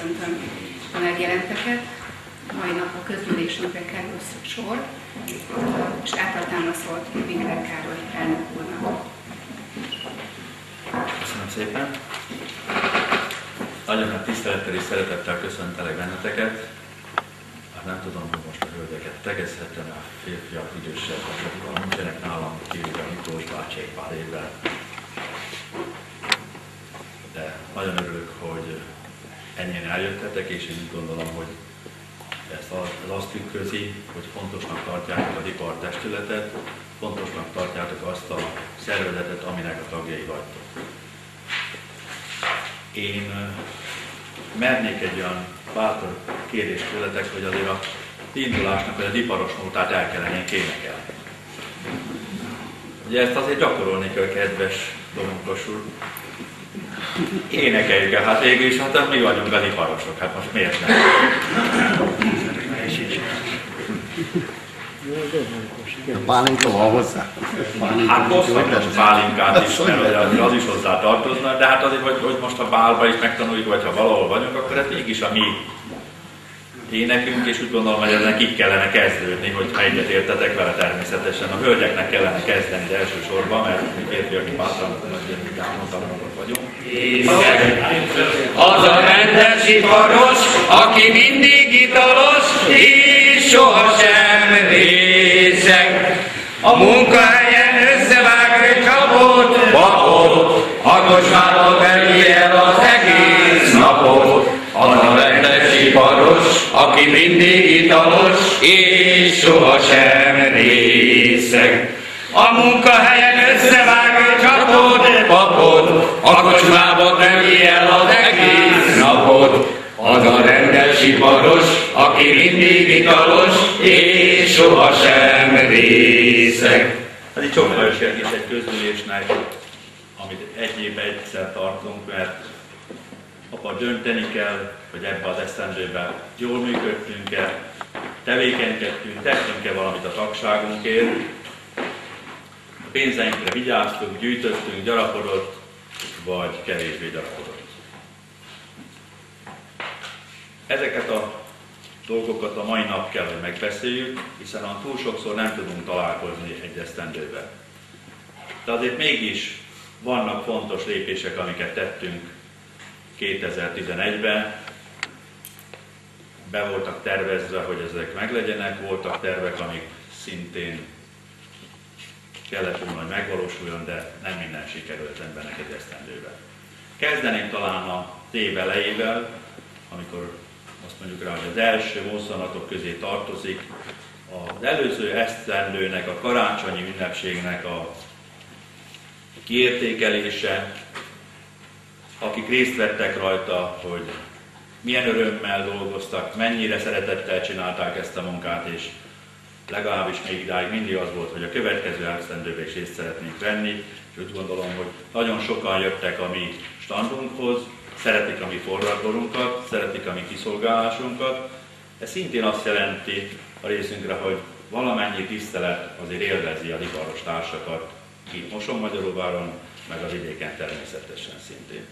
köszöntöm a megjelenteket. Mai nap a közgyűlésünkre kerül sor, és átadnám a szót Winkler Károly elnök úrnak. Köszönöm szépen! Nagyon nagy tisztelettel és szeretettel köszöntelek benneteket. Hát nem tudom, hogy most a hölgyeket tegezhetem, a férfiak idősebbek, akik nincsenek nálam, kívül a Miklós bácsi egy pár évvel. De nagyon örülök, hogy ennyien eljöttetek, és én úgy gondolom, hogy ez azt tükrözi, hogy fontosnak tartjátok az ipartestületet, fontosnak tartjátok azt a szervezetet, aminek a tagjai vagytok. Én mernék egy olyan bátor kérést tőletek, hogy azért a indulásnak az iparos nótát el kellene énekelni. Ugye ezt azért gyakorolni kell, kedves Domonkos úr. Énekeljük el, hát végül is, hát mi vagyunk az iparosok, hát most miért nem? A pálinka van hozzá? Hát hoztam most pálinkát is, mert az is hozzá tartozna, de hát azért, hogy most a bálba is megtanuljuk, vagy ha valahol vagyunk, akkor ez mégis a mi énekünk, és úgy gondolom, hogy ezen így kellene kezdődni, hogyha egyetértetek vele természetesen. A hölgyeknek kellene kezdeni az elsősorban, mert mi férfiak bátran elmondtalanok vagyunk. Az a rendes iparos, aki mindig italos, és sohasem részeg. A munkahelyen összevág csapot, papot, a kocsmába veri el az egész napot. Az a rendes iparos, aki mindig italos, és sohasem részeg. A munkahelyen összevág csapot, papot, a kocsmába veri el az egész napot. Az a rendes iparos, aki mindig italos, és sohasem részeg. Ez így sokkal is egy közülésnek, amit egy évben egyszer tartunk, mert apa dönteni kell, hogy ebbe az esztendőben jól működtünk-e, tevékenykedtünk, tettünk-e valamit a tagságunkért, a pénzeinkre vigyáztunk, gyűjtöttünk, gyarapodott, vagy kevésbé gyarapodott. Ezeket a dolgokat a mai nap kell, hogy megbeszéljük, hiszen túl sokszor nem tudunk találkozni egy esztendőben. De azért mégis vannak fontos lépések, amiket tettünk 2011-ben. Be voltak tervezve, hogy ezek meglegyenek, voltak tervek, amik szintén kellett volna, hogy megvalósuljon, de nem minden sikerült az embernek egy esztendőben. Kezdeném talán az év elejével, amikor azt mondjuk rá, hogy az első mozzanatok közé tartozik az előző esztendőnek, a karácsonyi ünnepségnek a kiértékelése, akik részt vettek rajta, hogy milyen örömmel dolgoztak, mennyire szeretettel csinálták ezt a munkát, és legalábbis még idáig mindig az volt, hogy a következő esztendőben is részt szeretnénk venni, és úgy gondolom, hogy nagyon sokan jöttek a mi standunkhoz, szeretik a mi forradalmunkat, szeretik a mi kiszolgálásunkat. Ez szintén azt jelenti a részünkre, hogy valamennyi tisztelet azért élvezi az iparos társakat, itt Mosonmagyaróváron, meg a vidéken természetesen szintén.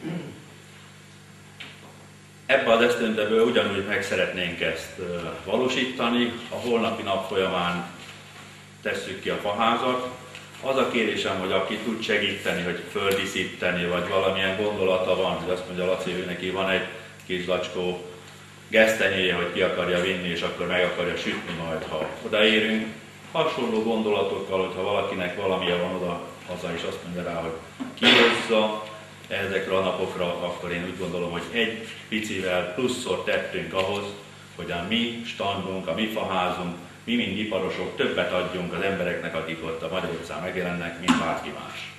Ebben az esztendőből ugyanúgy meg szeretnénk ezt valósítani, a holnapi nap folyamán tesszük ki a faházat. Az a kérésem, hogy aki tud segíteni, hogy földíszíteni, vagy valamilyen gondolata van, hogy azt mondja Laci, hogy neki van egy kis zacskó gesztenyéje, hogy ki akarja vinni, és akkor meg akarja sütni majd, ha odaérünk. Hasonló gondolatokkal, hogyha valakinek valamilyen van oda, haza is azt mondja rá, hogy kihozza ezekre a napokra, akkor én úgy gondolom, hogy egy picivel pluszszor tettünk ahhoz, hogy a mi standunk, a mi faházunk, mi, mint iparosok többet adjunk az embereknek, akik ott a Magyar utcán megjelennek, mint bárki más.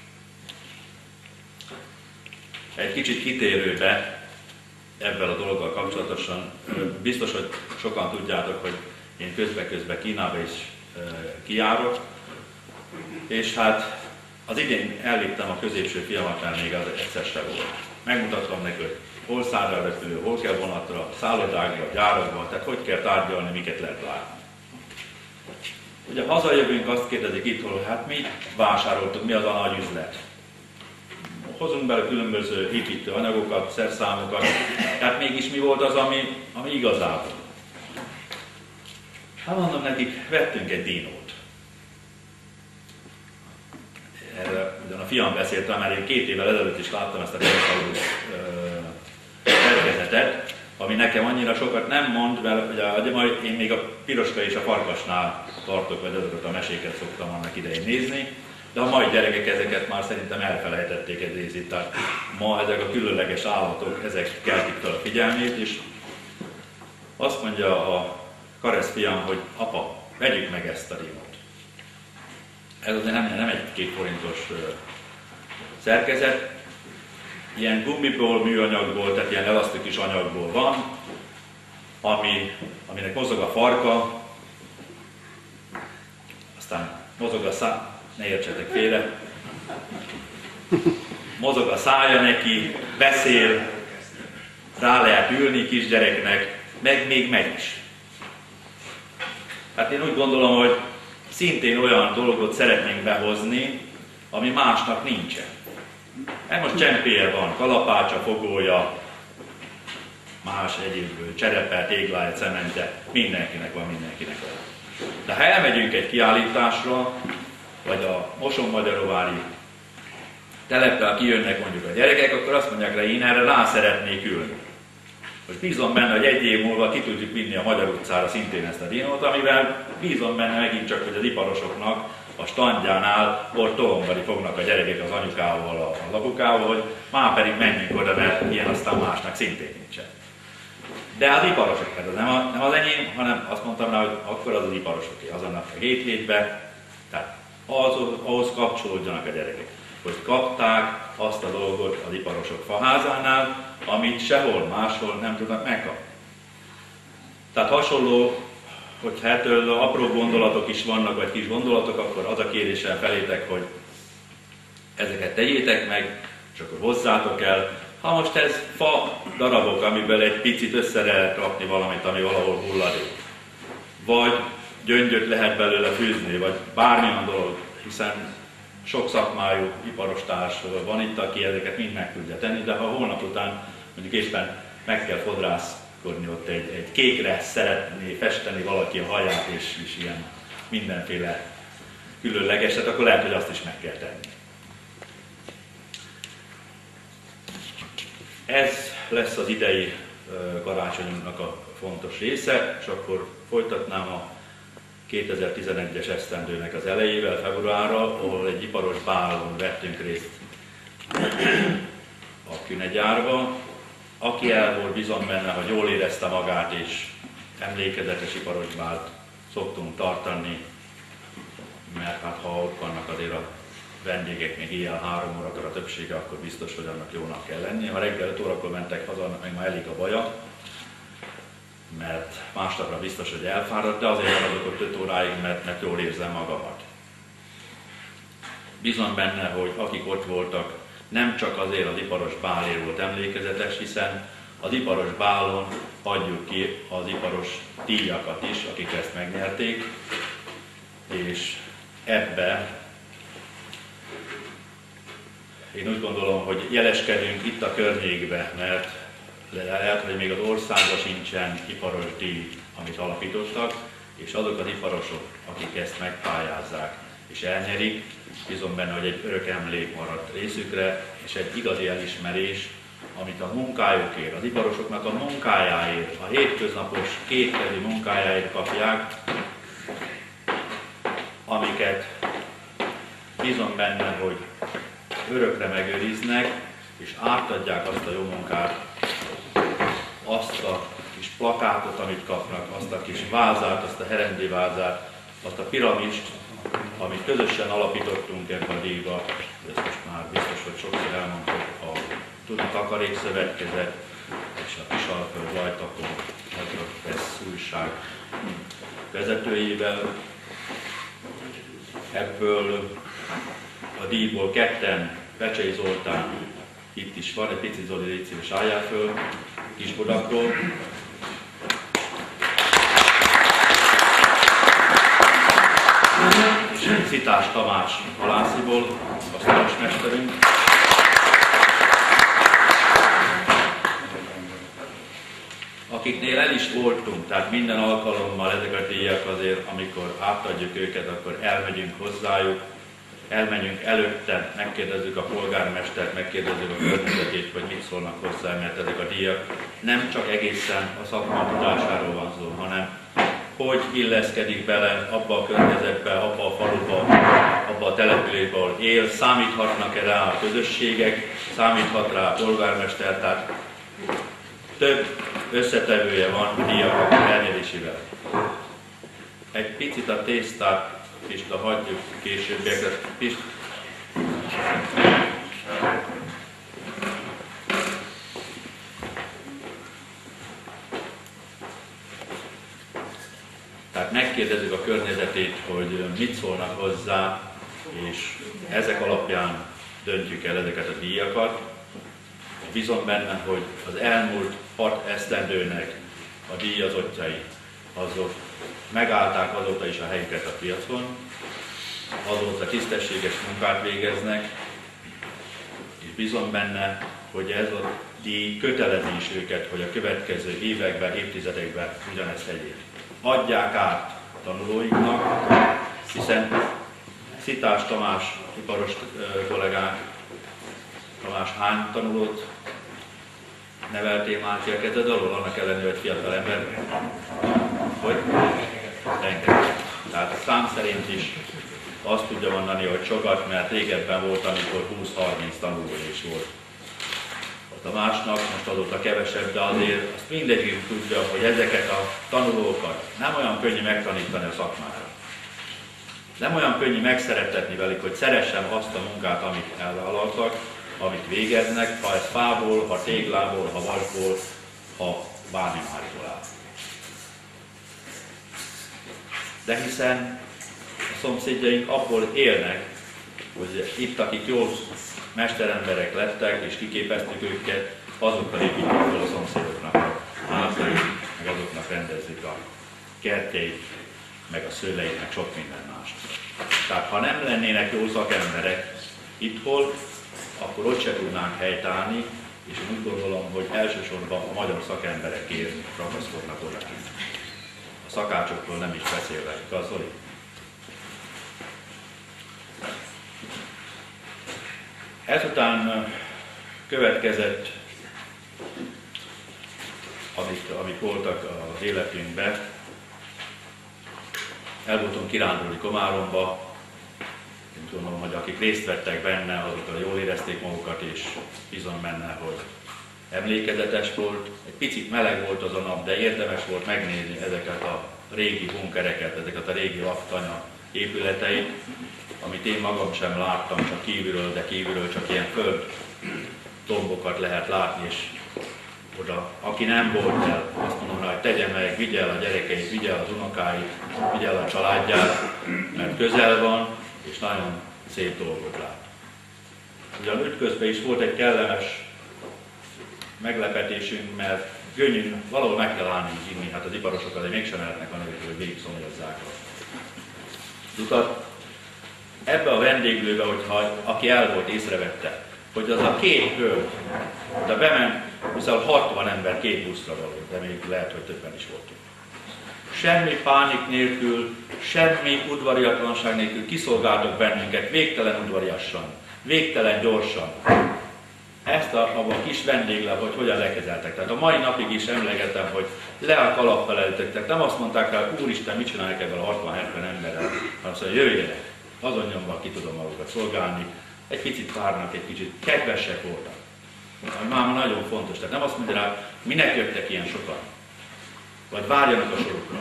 Egy kicsit kitérőbe ebben a dologgal kapcsolatosan, biztos, hogy sokan tudjátok, hogy én közbe-közbe Kínába is kijárok, és hát az idén elvittem a középső fiamat, mert még az egyszer se volt. Megmutattam neki, hogy hol száll a repülő, hol kell vonatra, szállodákba, gyárakba, tehát hogy kell tárgyalni, miket lehet látni. Ugye hazajövünk, azt kérdezik itt, hogy hát mi vásároltuk, mi az a nagy üzlet. hozunk bele különböző építő anyagokat, szerszámokat, tehát mégis mi volt az, ami igazából. Hát mondom nekik, vettünk egy dinót. Erre ugyan a fiam beszéltem, mert én 2 évvel ezelőtt is láttam ezt a Dinosaurus szerkezetet, ami nekem annyira sokat nem mond, mert ugye majd én még a Piroska és a Farkasnál tartok, vagy azokat a meséket szoktam annak idején nézni, de a mai gyerekek ezeket már szerintem elfelejtették egy részét, tehát ma ezek a különleges állatok, ezek keltik fel a figyelmét, és azt mondja a Karesz fiam, hogy apa, vegyük meg ezt a dinót. Ez azért nem egy 2 forintos szerkezet, ilyen gumiból, műanyagból, tehát ilyen elasztikus anyagból van, aminek mozog a farka, aztán mozog a ne értsetek félre, mozog a szája neki, beszél, rá lehet ülni kisgyereknek, meg még megy is. Hát én úgy gondolom, hogy szintén olyan dolgot szeretnénk behozni, ami másnak nincsen. Most csempéje van, kalapácsa, fogója, más egyéb cserepe, téglája, cemente, mindenkinek van. De ha elmegyünk egy kiállításra, vagy a Mosonmagyaróvári telepre kijönnek mondjuk a gyerekek, akkor azt mondják rá, én erre rá szeretnék ülni. Most bízom benne, hogy 1 év múlva ki tudjuk vinni a Magyar utcára szintén ezt a dinót, amivel bízom benne megint csak, hogy az iparosoknak a standjánál ott tolongani fognak a gyerekek az anyukával, a labukával, hogy már pedig menjünk oda, mert ilyen aztán másnak szintén nincsen. De az iparosok, ez nem az enyém, hanem azt mondtam rá, hogy akkor az iparosoké, az annak a 7 hétbe, tehát ahhoz kapcsolódjanak a gyerekek, hogy kapták azt a dolgot az iparosok faházánál, amit sehol máshol nem tudnak megkapni. Tehát hasonló, hogyha ettől apró gondolatok is vannak, vagy kis gondolatok, akkor az a kérésem felétek, hogy ezeket tegyétek meg, és akkor hozzátok el. Ha most ez fa darabok, amiből egy picit össze lehet rakni valamit, ami valahol hulladék, vagy gyöngyöt lehet belőle fűzni, vagy bármilyen dolog, hiszen sok szakmájú iparostárs van itt, aki ezeket mind meg tudja tenni, de ha holnap után mondjuk éppen meg kell fodrászkodni ott egy kékre szeretné festeni valaki a haját, és ilyen mindenféle különlegeset, akkor lehet, hogy azt is meg kell tenni. Ez lesz az idei karácsonyunknak a fontos része, és akkor folytatnám a 2011-es esztendőnek az elejével, februárra, ahol egy iparos bálon vettünk részt a Künegyárba. Aki el volt, bízom benne, hogy jól érezte magát, és emlékezetes iparos bált szoktunk tartani, mert hát ha ott vannak azért a vendégek még ilyen 3 órakor a többsége, akkor biztos, hogy annak jónak kell lenni. Ha reggel 5 órakor mentek haza, annak meg már elég a baja, mert másnapra biztos, hogy elfáradt, de azért maradok ott 5 óráig, mert jól érzem magamat. Bízom benne, hogy akik ott voltak, nem csak azért az iparos bálért volt emlékezetes, hiszen az iparos bálon adjuk ki az iparos díjakat is, akik ezt megnyerték, és ebbe én úgy gondolom, hogy jeleskedünk itt a környékbe, mert lehet, hogy még az országban sincsen iparos díj, amit alapítottak, és azok az iparosok, akik ezt megpályázzák és elnyerik, bízom benne, hogy egy örök emlék maradt részükre, és egy igazi elismerés, amit a munkájukért, az iparosoknak a munkájáért, a hétköznapos kétkezi munkájáért kapják, amiket bízom benne, hogy örökre megőriznek, és átadják azt a jó munkát, azt a kis plakátot, amit kapnak, azt a kis vázát, azt a herendi vázát, azt a piramist, amit közösen alapítottunk ebben a díjba, ezt most már biztos, hogy sokszor elmondtuk, a Tudni Takarékszövetkezet és a Kisalföld Lajtakon Press újság vezetőjével. Ebből a díjból 2-en, Pecsei Zoltán, itt is van, egy pici Zoli, légy szíves, álljál föl, Kisbudakról. És Szitás Tamás Halásziból, asztalos mesterünk. akiknél el is voltunk, tehát minden alkalommal ezek a díjak azért, amikor átadjuk őket, akkor elmegyünk hozzájuk, elmenjünk előtte, megkérdezzük a polgármestert, megkérdezzük a környezetét, hogy mit szólnak hozzá, mert ezek a díjak nem csak egészen a szakma tudásáról van szó, hanem hogy illeszkedik bele abba a környezetbe, abba a faluba, abba a településbe, ahol él, számíthatnak-e rá a közösségek, számíthat rá a polgármester, tehát több összetevője van a díjak elnyerésével. Egy picit a tésztát Pista hagyjuk későbbiekre. Pista. Tehát megkérdezzük a környezetét, hogy mit szólnak hozzá, és ezek alapján döntjük el ezeket a díjakat. Bízom benne, hogy az elmúlt 6 esztendőnek a díjazottjai azok megállták azóta is a helyüket a piacon, azóta tisztességes munkát végeznek, és bízom benne, hogy ez a díj kötelezi is őket, hogy a következő években, évtizedekben ugyanezt tegyék. Adják át tanulóiknak, hiszen Szitás Tamás, iparos kollégánk, Tamás hány tanulót neveltél már ki a kezed alól, annak ellenére, hogy fiatal ember? Hogy? Rengeteg. Tehát a szám szerint is azt tudja mondani, hogy sokat, mert régebben volt, amikor 20-30 tanuló is volt. A Tamásnak most azóta kevesebb, de azért azt mindegyik tudja, hogy ezeket a tanulókat nem olyan könnyű megtanítani a szakmára. Nem olyan könnyű megszerettetni velük, hogy szeressem azt a munkát, amit elvállaltak, amit végeznek, ha ez fából, ha téglából, ha vasból, ha bármi másból áll. De hiszen a szomszédjaink abból élnek, hogy itt, akik jó mesteremberek lettek, és kiképeztük őket, azokkal építjük fel a szomszédoknak a házait, meg azoknak rendezzük a kertjeit, meg a szőleit, meg sok minden mást. Tehát ha nem lennének jó szakemberek itthon, akkor ott se tudnánk helytállni, és én úgy gondolom, hogy elsősorban a magyar szakemberekért ragaszkodnak odakint. A szakácsokról nem is beszélve, igaz, Zoli? Ezután következett, amik voltak az életünkben. El voltunk kirándulni Komáromba. Én gondolom, hogy akik részt vettek benne, azok jól érezték magukat, és bízom benne, hogy emlékezetes volt. Egy picit meleg volt az a nap, de érdemes volt megnézni ezeket a régi bunkereket, ezeket a régi laktanya épületeit, amit én magam sem láttam, csak kívülről, de kívülről csak ilyen földtombokat lehet látni, és oda, aki nem volt el, azt mondom rá, hogy tegye meg, vigye el a gyerekeit, vigye el az unokáit, vigye el a családját, mert közel van, és nagyon szép dolgot lát. Ugyan ütközben is volt egy kellemes meglepetésünk, mert Gönyűn valahol meg kell állni inni, hát az iparosok azért mégsem lehetnek anélkül, hogy végig szomjazzák az utat. Ebbe a vendéglőbe, hogyha aki el volt, észrevette, hogy az a két hölgy, de bement, viszont 60 ember két buszra való, de még lehet, hogy többen is voltunk. Semmi pánik nélkül, semmi udvariatlanság nélkül kiszolgáltok bennünket, végtelen udvariasan, végtelen gyorsan. Ezt abban a kis vendéglap, hogy hogyan lekezeltek. Tehát a mai napig is emlegetem, hogy le a kalappal elütöttek. Nem azt mondták rá, hogy úristen, mit csinálják ebben a 60-70 emberrel, hanem azt mondja, jöjjenek, azon nyomban ki tudom magukat szolgálni. Egy picit várnak, egy kicsit kedvesek voltak. Már nagyon fontos. Tehát nem azt mondja rá, minek jöttek ilyen sokan, vagy várjanak a sorukra,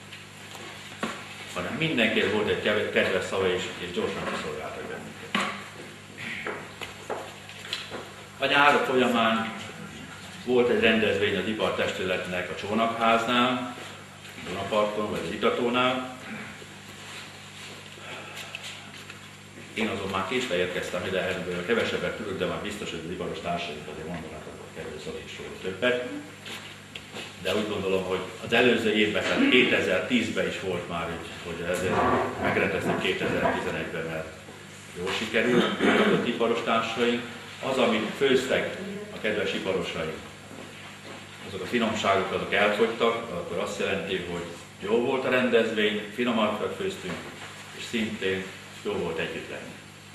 hanem mindenkiért volt egy kedves szava, és gyorsan kiszolgáltak bennünket. A nyár folyamán volt egy rendezvény az ipartestületnek a Csónakháznál, Dunaparton vagy az Itatónál. Én azon már késve érkeztem ide, ebből kevesebbet tudok, de már biztos, hogy az iparos társaink azért mondanak, hogy kerül Zoli is volt többet. De úgy gondolom, hogy az előző évben, tehát 2010-ben is volt már, hogy ezért megrendeztük 2011-ben, mert jól sikerült, az iparos társaink. Az, amit főztek a kedves iparosaink, azok a finomságok azok elfogytak, akkor azt jelenti, hogy jó volt a rendezvény, finomat főztünk, és szintén jó volt együtt lenni.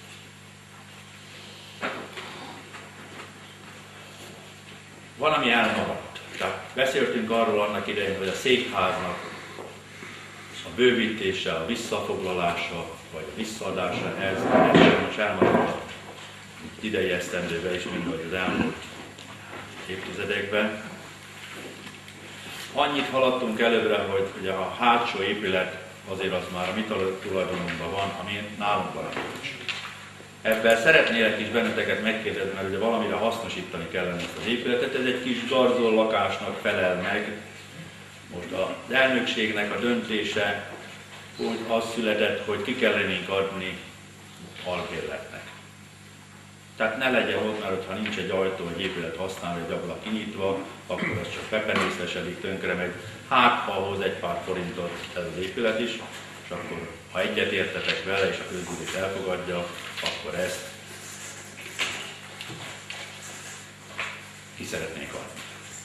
Van, ami elmaradt. Tehát beszéltünk arról annak idején, hogy a székháznak a bővítése, a visszafoglalása, vagy a visszaadása, ez most elmaradt idei esztendőben is, mint vagy az elmúlt évtizedekben. Annyit haladtunk előbbre, hogy ugye a hátsó épület azért az már a mi tulajdonunkban van, ami nálunk van. Ebben szeretnélek is benneteket megkérdezni, mert ugye valamire hasznosítani kellene ezt az épületet. Ez egy kis garzol lakásnak felel meg. Most az elnökségnek a döntése úgy az született, hogy ki kellenénk adni albérletnek. Tehát ne legyen ott, mert ha nincs egy ajtó, egy épület használva, egy ablak kinyitva, akkor az csak pepenészesedik, tönkre megy. Hát, ha hoz egy pár forintot ez az épület is, és akkor, ha egyet értetek vele, és a közgyűlés elfogadja, akkor ezt ki szeretnék adni.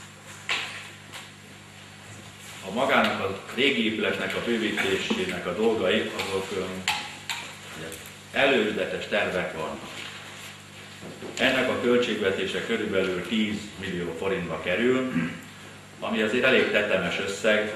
A magának a régi épületnek a bővítésének a dolgai, azok előzetes tervek vannak. Ennek a költségvetése körülbelül 10 millió forintba kerül, ami azért elég tetemes összeg,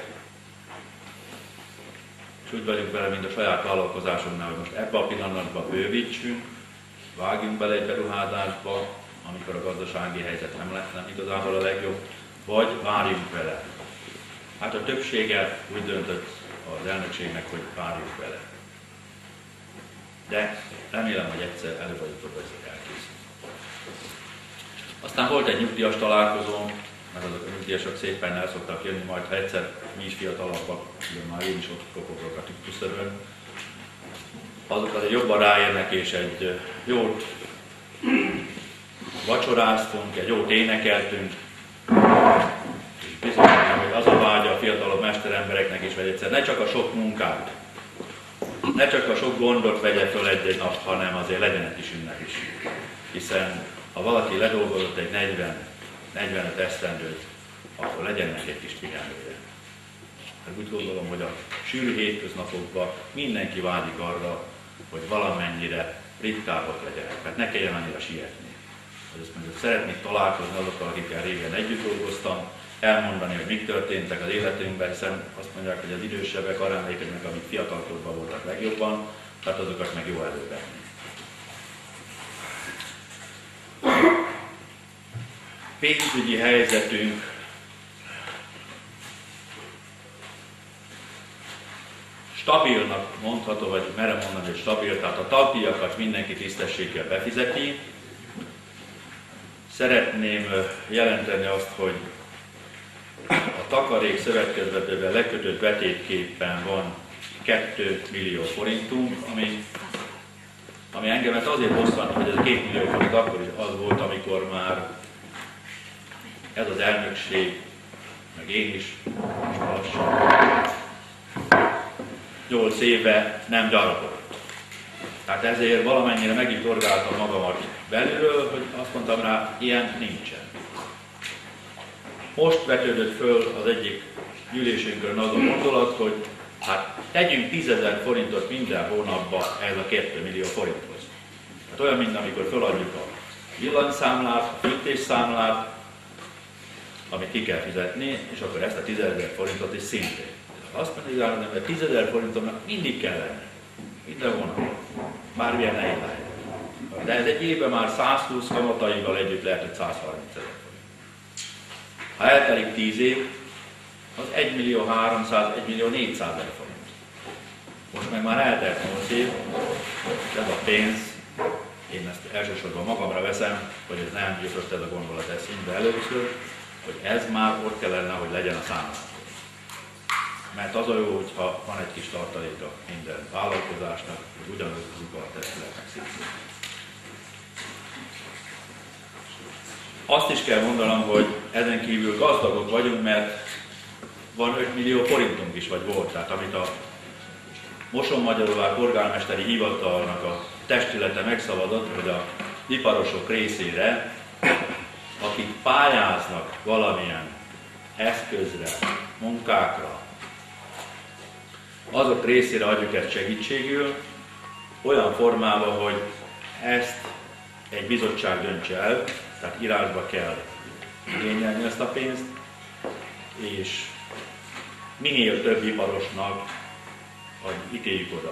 és úgy vagyunk vele, mint a saját vállalkozásunknál, hogy most ebbe a pillanatban bővítsünk, vágjunk bele egy beruházásba, amikor a gazdasági helyzet nem igazából a legjobb, vagy várjunk vele. Hát a többsége úgy döntött az elnökségnek, hogy várjunk vele. De remélem, hogy egyszer előbb vagy utóbb ezek elkészül. Aztán volt egy nyugdíjas találkozó, mert azok a nyugdíjasok szépen el szoktak jönni, majd ha egyszer mi is fiatalabbak, ugye már én is ott kopogok a tüktuszörön, azok azért jobban ráérnek, és egy jót vacsoráztunk, egy jót énekeltünk, és bizony, hogy az a vágya a fiatalabb mesterembereknek is, hogy egyszer ne csak a sok munkát, ne csak a sok gondot vegye föl egy-egy nap, hanem azért legyen egy kis ünnep is. Hiszen ha valaki ledolgozott egy 40-45 esztendőt, akkor legyen neki egy kis pihenője. Mert úgy gondolom, hogy a sűrű hétköznapokban mindenki vágyik arra, hogy valamennyire ritkábbak legyenek, mert ne kelljen annyira sietni. Azt mondjuk, szeretnék találkozni azokkal, akikkel régen együtt dolgoztam, elmondani, hogy mik történtek az életünkben, hiszen azt mondják, hogy az idősebbek arra emlékeznek, amik fiatalkorban voltak legjobban, tehát azokat meg jó elővenni. Pénzügyi helyzetünk stabilnak mondható, vagy merem mondani, hogy stabil, tehát a tagdíjakat mindenki tisztességgel befizeti. Szeretném jelenteni azt, hogy a takarék szövetkezetben lekötött betétképpen van 2 millió forintunk, ami engemet azért bosszant, hogy ez a 2 millió forint akkor is az volt, amikor már ez az elnökség, meg én is, most lassan 8 éve nem gyarapodott. Tehát ezért valamennyire meg is dorgáltam magamat belülről, hogy azt mondtam rá, ilyen nincsen. Most vetődött föl az egyik gyűlésünkön az a gondolat, hogy hát tegyünk 10 000 forintot minden hónapban ez a 2 millió forinthoz. Hát olyan, mint amikor feladjuk a villanyszámlát, a fűtésszámlát, amit ki kell fizetni, és akkor ezt a 10 000 forintot is szintén. Azt mondja, hogy 10 000 forintomnak mindig kell lenni. Minden hónapban. Bármilyen nehéz lehet. De ez egy évben már 120 kamataival együtt lehet, hogy 130 000 forint. Ha eltelik 10 év, az 1 millió 300, 1 millió 400 000 forint. Most meg már eltelt 8 év, és ez a pénz, én ezt elsősorban magamra veszem, hogy ez nem jutott ez a gondolat eszünkbe először, hogy ez már ott kellene, hogy legyen a számlán. Mert az a jó, hogyha van egy kis tartaléka minden vállalkozásnak, hogy ugyanaz az ipartestületnek szintén. Azt is kell mondanom, hogy ezen kívül gazdagok vagyunk, mert van 5 millió forintunk is, vagy volt. Tehát amit a Mosonmagyaróvár polgármesteri hivatalnak a testülete megszavazott, hogy a iparosok részére, akik pályáznak valamilyen eszközre, munkákra, azok részére adjuk ezt segítségül, olyan formában, hogy ezt egy bizottság döntse el, tehát írásba kell igényelni ezt a pénzt, és minél több iparosnak ítéljük oda.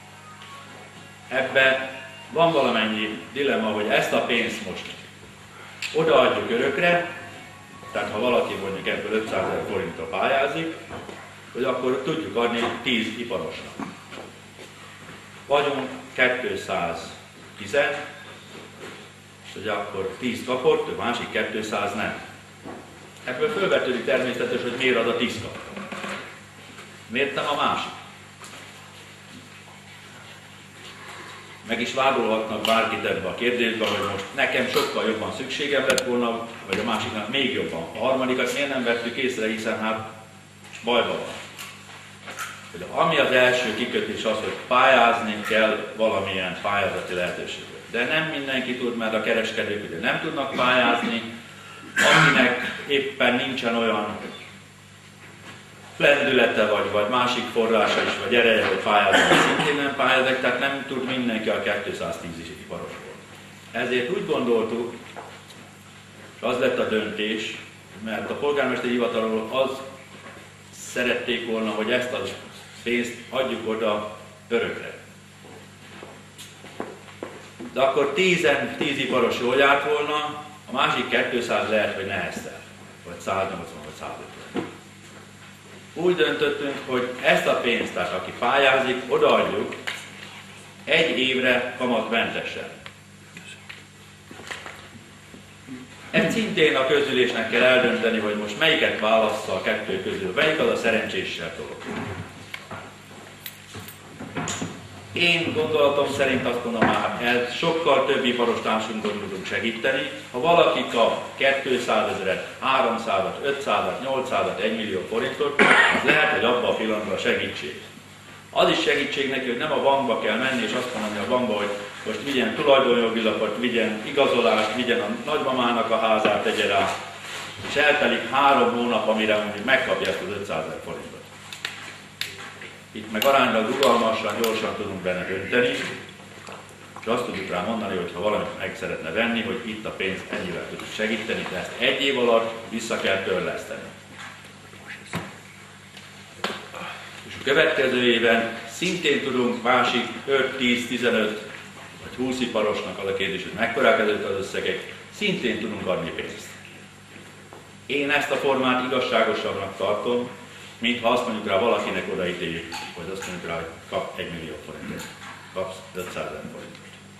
Ebben van valamennyi dilemma, hogy ezt a pénzt most odaadjuk örökre, tehát ha valaki mondjuk ebből 500 000 forintra pályázik, hogy akkor tudjuk adni 10 iparosnak. Vagyunk 210, és hogy akkor 10 kapott, a másik 200 nem. Ebből fölvetődik természetes, hogy miért ad a 10 kapott. Miért nem a másik? Meg is vádolhatnak bárkit ebbe a kérdésbe, hogy most nekem sokkal jobban szükségem lett volna, vagy a másiknak még jobban. A harmadikat miért nem vettük észre, hiszen hát bajban van. Hogy ami az első kikötés az, hogy pályázni kell valamilyen pályázati lehetőséget. De nem mindenki tud, mert a kereskedők ugye nem tudnak pályázni, akinek éppen nincsen olyan lendülete, vagy másik forrása is, vagy ereje, hogy pályázni, szintén nem pályáznak, tehát nem tud mindenki a 210 is iparosból. Ezért úgy gondoltuk, és az lett a döntés, mert a polgármesteri hivatalról az szerették volna, hogy ezt a pénzt adjuk oda örökre. De akkor 10 iparos jól járt volna, a másik 200 lehet, hogy neheztel, vagy 180, vagy 150. Úgy döntöttünk, hogy ezt a pénzt, tehát aki pályázik, odaadjuk egy évre kamatmentesen. Ezt szintén a közgyűlésnek kell eldönteni, hogy most melyiket válassza a kettő közül, melyik az a szerencsésebb dolog. Én gondolatom szerint azt mondom már, ez sokkal több iparos társunkon tudunk segíteni. Ha valaki kap 200 000-et, 300-at, 500-at, 800-at, 1 millió forintot, az lehet, hogy abban a pillanatban segítség. Az is segítség neki, hogy nem a bankba kell menni, és azt mondani a bankba, hogy most vigyen tulajdonjogi lapot, vigyen igazolást, vigyen a nagymamának a házát, tegye rá, és eltelik 3 hónap, amire mondjuk megkapja ezt az 500 000 forintot. Itt meg aránylag rugalmasan, gyorsan tudunk benne dönteni, és azt tudjuk rá mondani, hogy ha valamit meg szeretne venni, hogy itt a pénzt ennyivel tudjuk segíteni, de ezt egy év alatt vissza kell törleszteni. És a következő éven szintén tudunk másik 5, 10, 15 vagy 20 iparosnak, az a kérdés, hogy mekkorák ezek az összegek, szintén tudunk adni pénzt. Én ezt a formát igazságosabbnak tartom, mint ha azt mondjuk rá valakinek odaítéljük, vagy azt mondjuk rá, hogy kap 1 millió forintot, kapsz 500 000 forintot.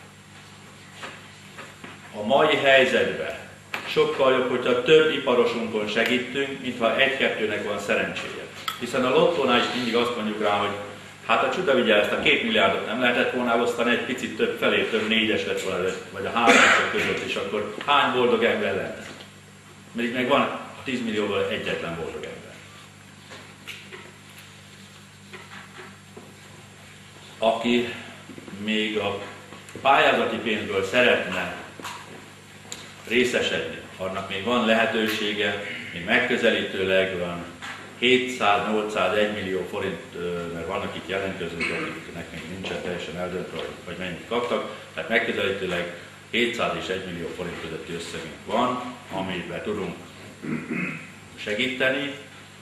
A mai helyzetben sokkal jobb, hogyha több iparosunkon segítünk, mintha egy-kettőnek van szerencséje. Hiszen a lottónál is mindig azt mondjuk rá, hogy hát a csuda vigye, ezt a 2 milliárdot nem lehetett volna elosztani, egy picit több felé, több 4-es lett volna, vagy a 3 között, és akkor hány boldog ember lenne? Mert meg van a 10 millióval egyetlen boldog ember. Aki még a pályázati pénzből szeretne részesedni, annak még van lehetősége, még megközelítőleg van 700-801 millió forint, mert vannak itt jelentkezők, akiknek még nincsen teljesen eldöntve, vagy mennyit kaptak, tehát megközelítőleg 700 és 1 millió forint közötti összegünk van, amiben tudunk segíteni.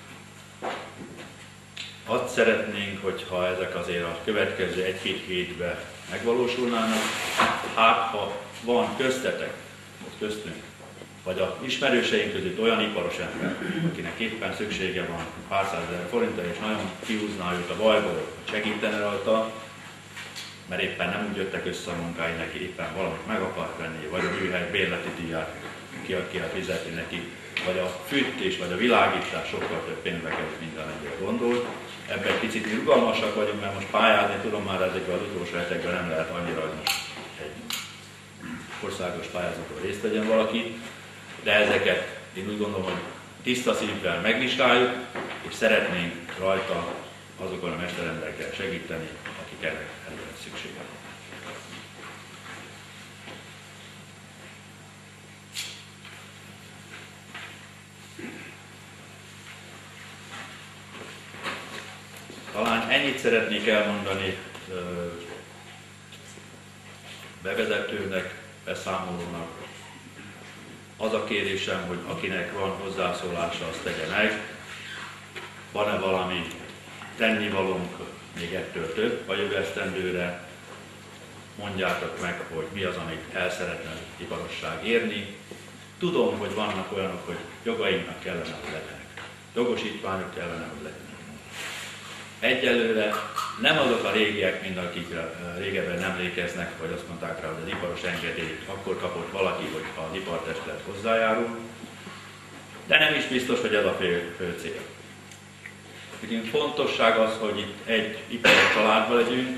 Azt szeretnénk, hogyha ezek azért a következő 1-2 hétben megvalósulnának, hát ha van köztetek, köztünk, vagy a ismerőseink között olyan iparos ember, akinek éppen szüksége van pár százezer forintra, és nagyon kihúzná őt a bajból, hogy segítene rajta, mert éppen nem úgy jöttek össze a munkái neki, éppen valamit meg akart venni, vagy a műhely bérleti díját ki akar fizetni neki, vagy a fűtés, vagy a világítás sokkal több pénzbe kerül, mint amennyire gondolt. Ebben egy picit mi rugalmasak vagyunk, mert most pályázni tudom már ezekben az utolsó hetekben nem lehet annyira, hogy most egy országos pályázaton részt vegyen valaki, de ezeket én úgy gondolom, hogy tiszta szívvel megvizsgáljuk, és szeretnénk rajta azokon a mesteremberekkel segíteni, akik erre szüksége van. Talán ennyit szeretnék elmondani bevezetőnek, beszámolónak. Az a kérésem, hogy akinek van hozzászólása, azt tegye meg. Van-e valami tennivalónk még ettől több a jövő esztendőre? Mondjátok meg, hogy mi az, amit el szeretne iparosság érni. Tudom, hogy vannak olyanok, hogy jogainknak kellene, hogy legyenek. Jogosítványok kellene, hogy legyenek. Egyelőre nem azok a régiek, mint akikre régebben emlékeznek, vagy azt mondták rá, hogy az iparos engedélyt akkor kapott valaki, hogy az ipartestület hozzájárul, de nem is biztos, hogy ez a fő cél. Úgyhogy fontosság az, hogy itt egy iparos családban legyünk.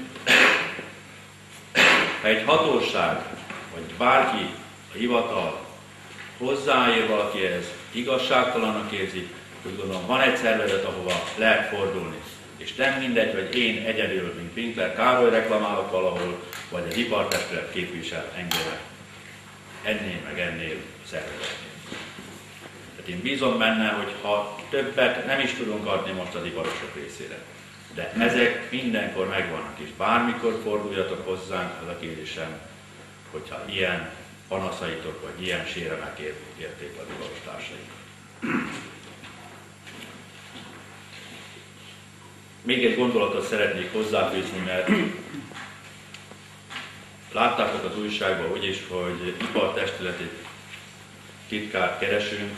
Ha egy hatóság, vagy bárki, a hivatal hozzáér valakihez, igazságtalannak érzi, úgy gondolom, van egy szervezet, ahova lehet fordulni. És nem mindegy, hogy én egyedül, mint Winkler Károly reklamálok valahol, vagy az ipartestület képvisel engem ennél szervezetnél. Tehát én bízom benne, hogy ha többet nem is tudunk adni most az iparosok részére, de ezek mindenkor megvannak, és bármikor forduljatok hozzánk, az a kérésem, hogyha ilyen panaszaitok, vagy ilyen séremek érték az iparos társaikat. Még egy gondolatot szeretnék hozzáfűzni, mert láttátok az újságban úgyis, hogy ipartestületi titkárt keresünk,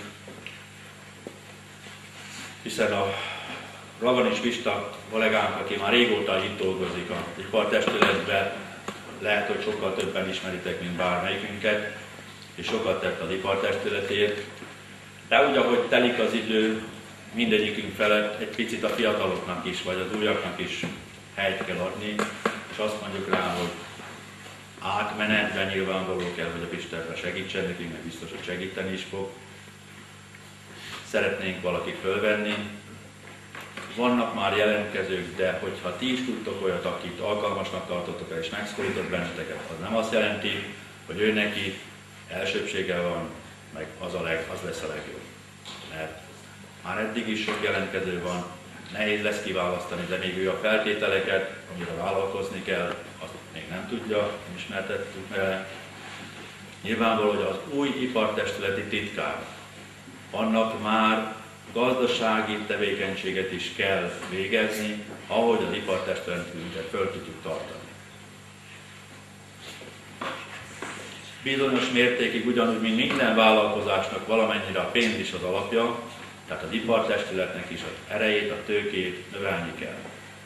hiszen a Raganis Pista kollégánk, aki már régóta itt dolgozik az ipartestületben, lehet, hogy sokkal többen ismeritek, mint bármelyikünket, és sokat tett az ipartestületért, de úgy, ahogy telik az idő, mindegyikünk felett egy picit a fiataloknak is, vagy az újaknak is helyt kell adni, és azt mondjuk rá, hogy átmenetben nyilvánvaló kell, hogy a Pista segítsen nekünk, meg biztos, hogy segíteni is fog. Szeretnénk valakit fölvenni. Vannak már jelentkezők, de hogyha ti is tudtok olyat, akit alkalmasnak tartotok el, és megszólított benneteket, az nem azt jelenti, hogy ő neki elsőbsége van, meg az lesz a legjobb. Mert már eddig is sok jelentkező van, nehéz lesz kiválasztani, de még ő a feltételeket, amire vállalkozni kell, azt még nem tudja, nem ismertettük vele. Nyilvánvaló, hogy az új ipartestületi titkár, annak már gazdasági tevékenységet is kell végezni, ahogy az ipartestületünket föl tudjuk tartani. Bizonyos mértékig ugyanúgy, mint minden vállalkozásnak valamennyire a pénz is az alapja, tehát az ipartestületnek is az erejét, a tőkét növelni kell.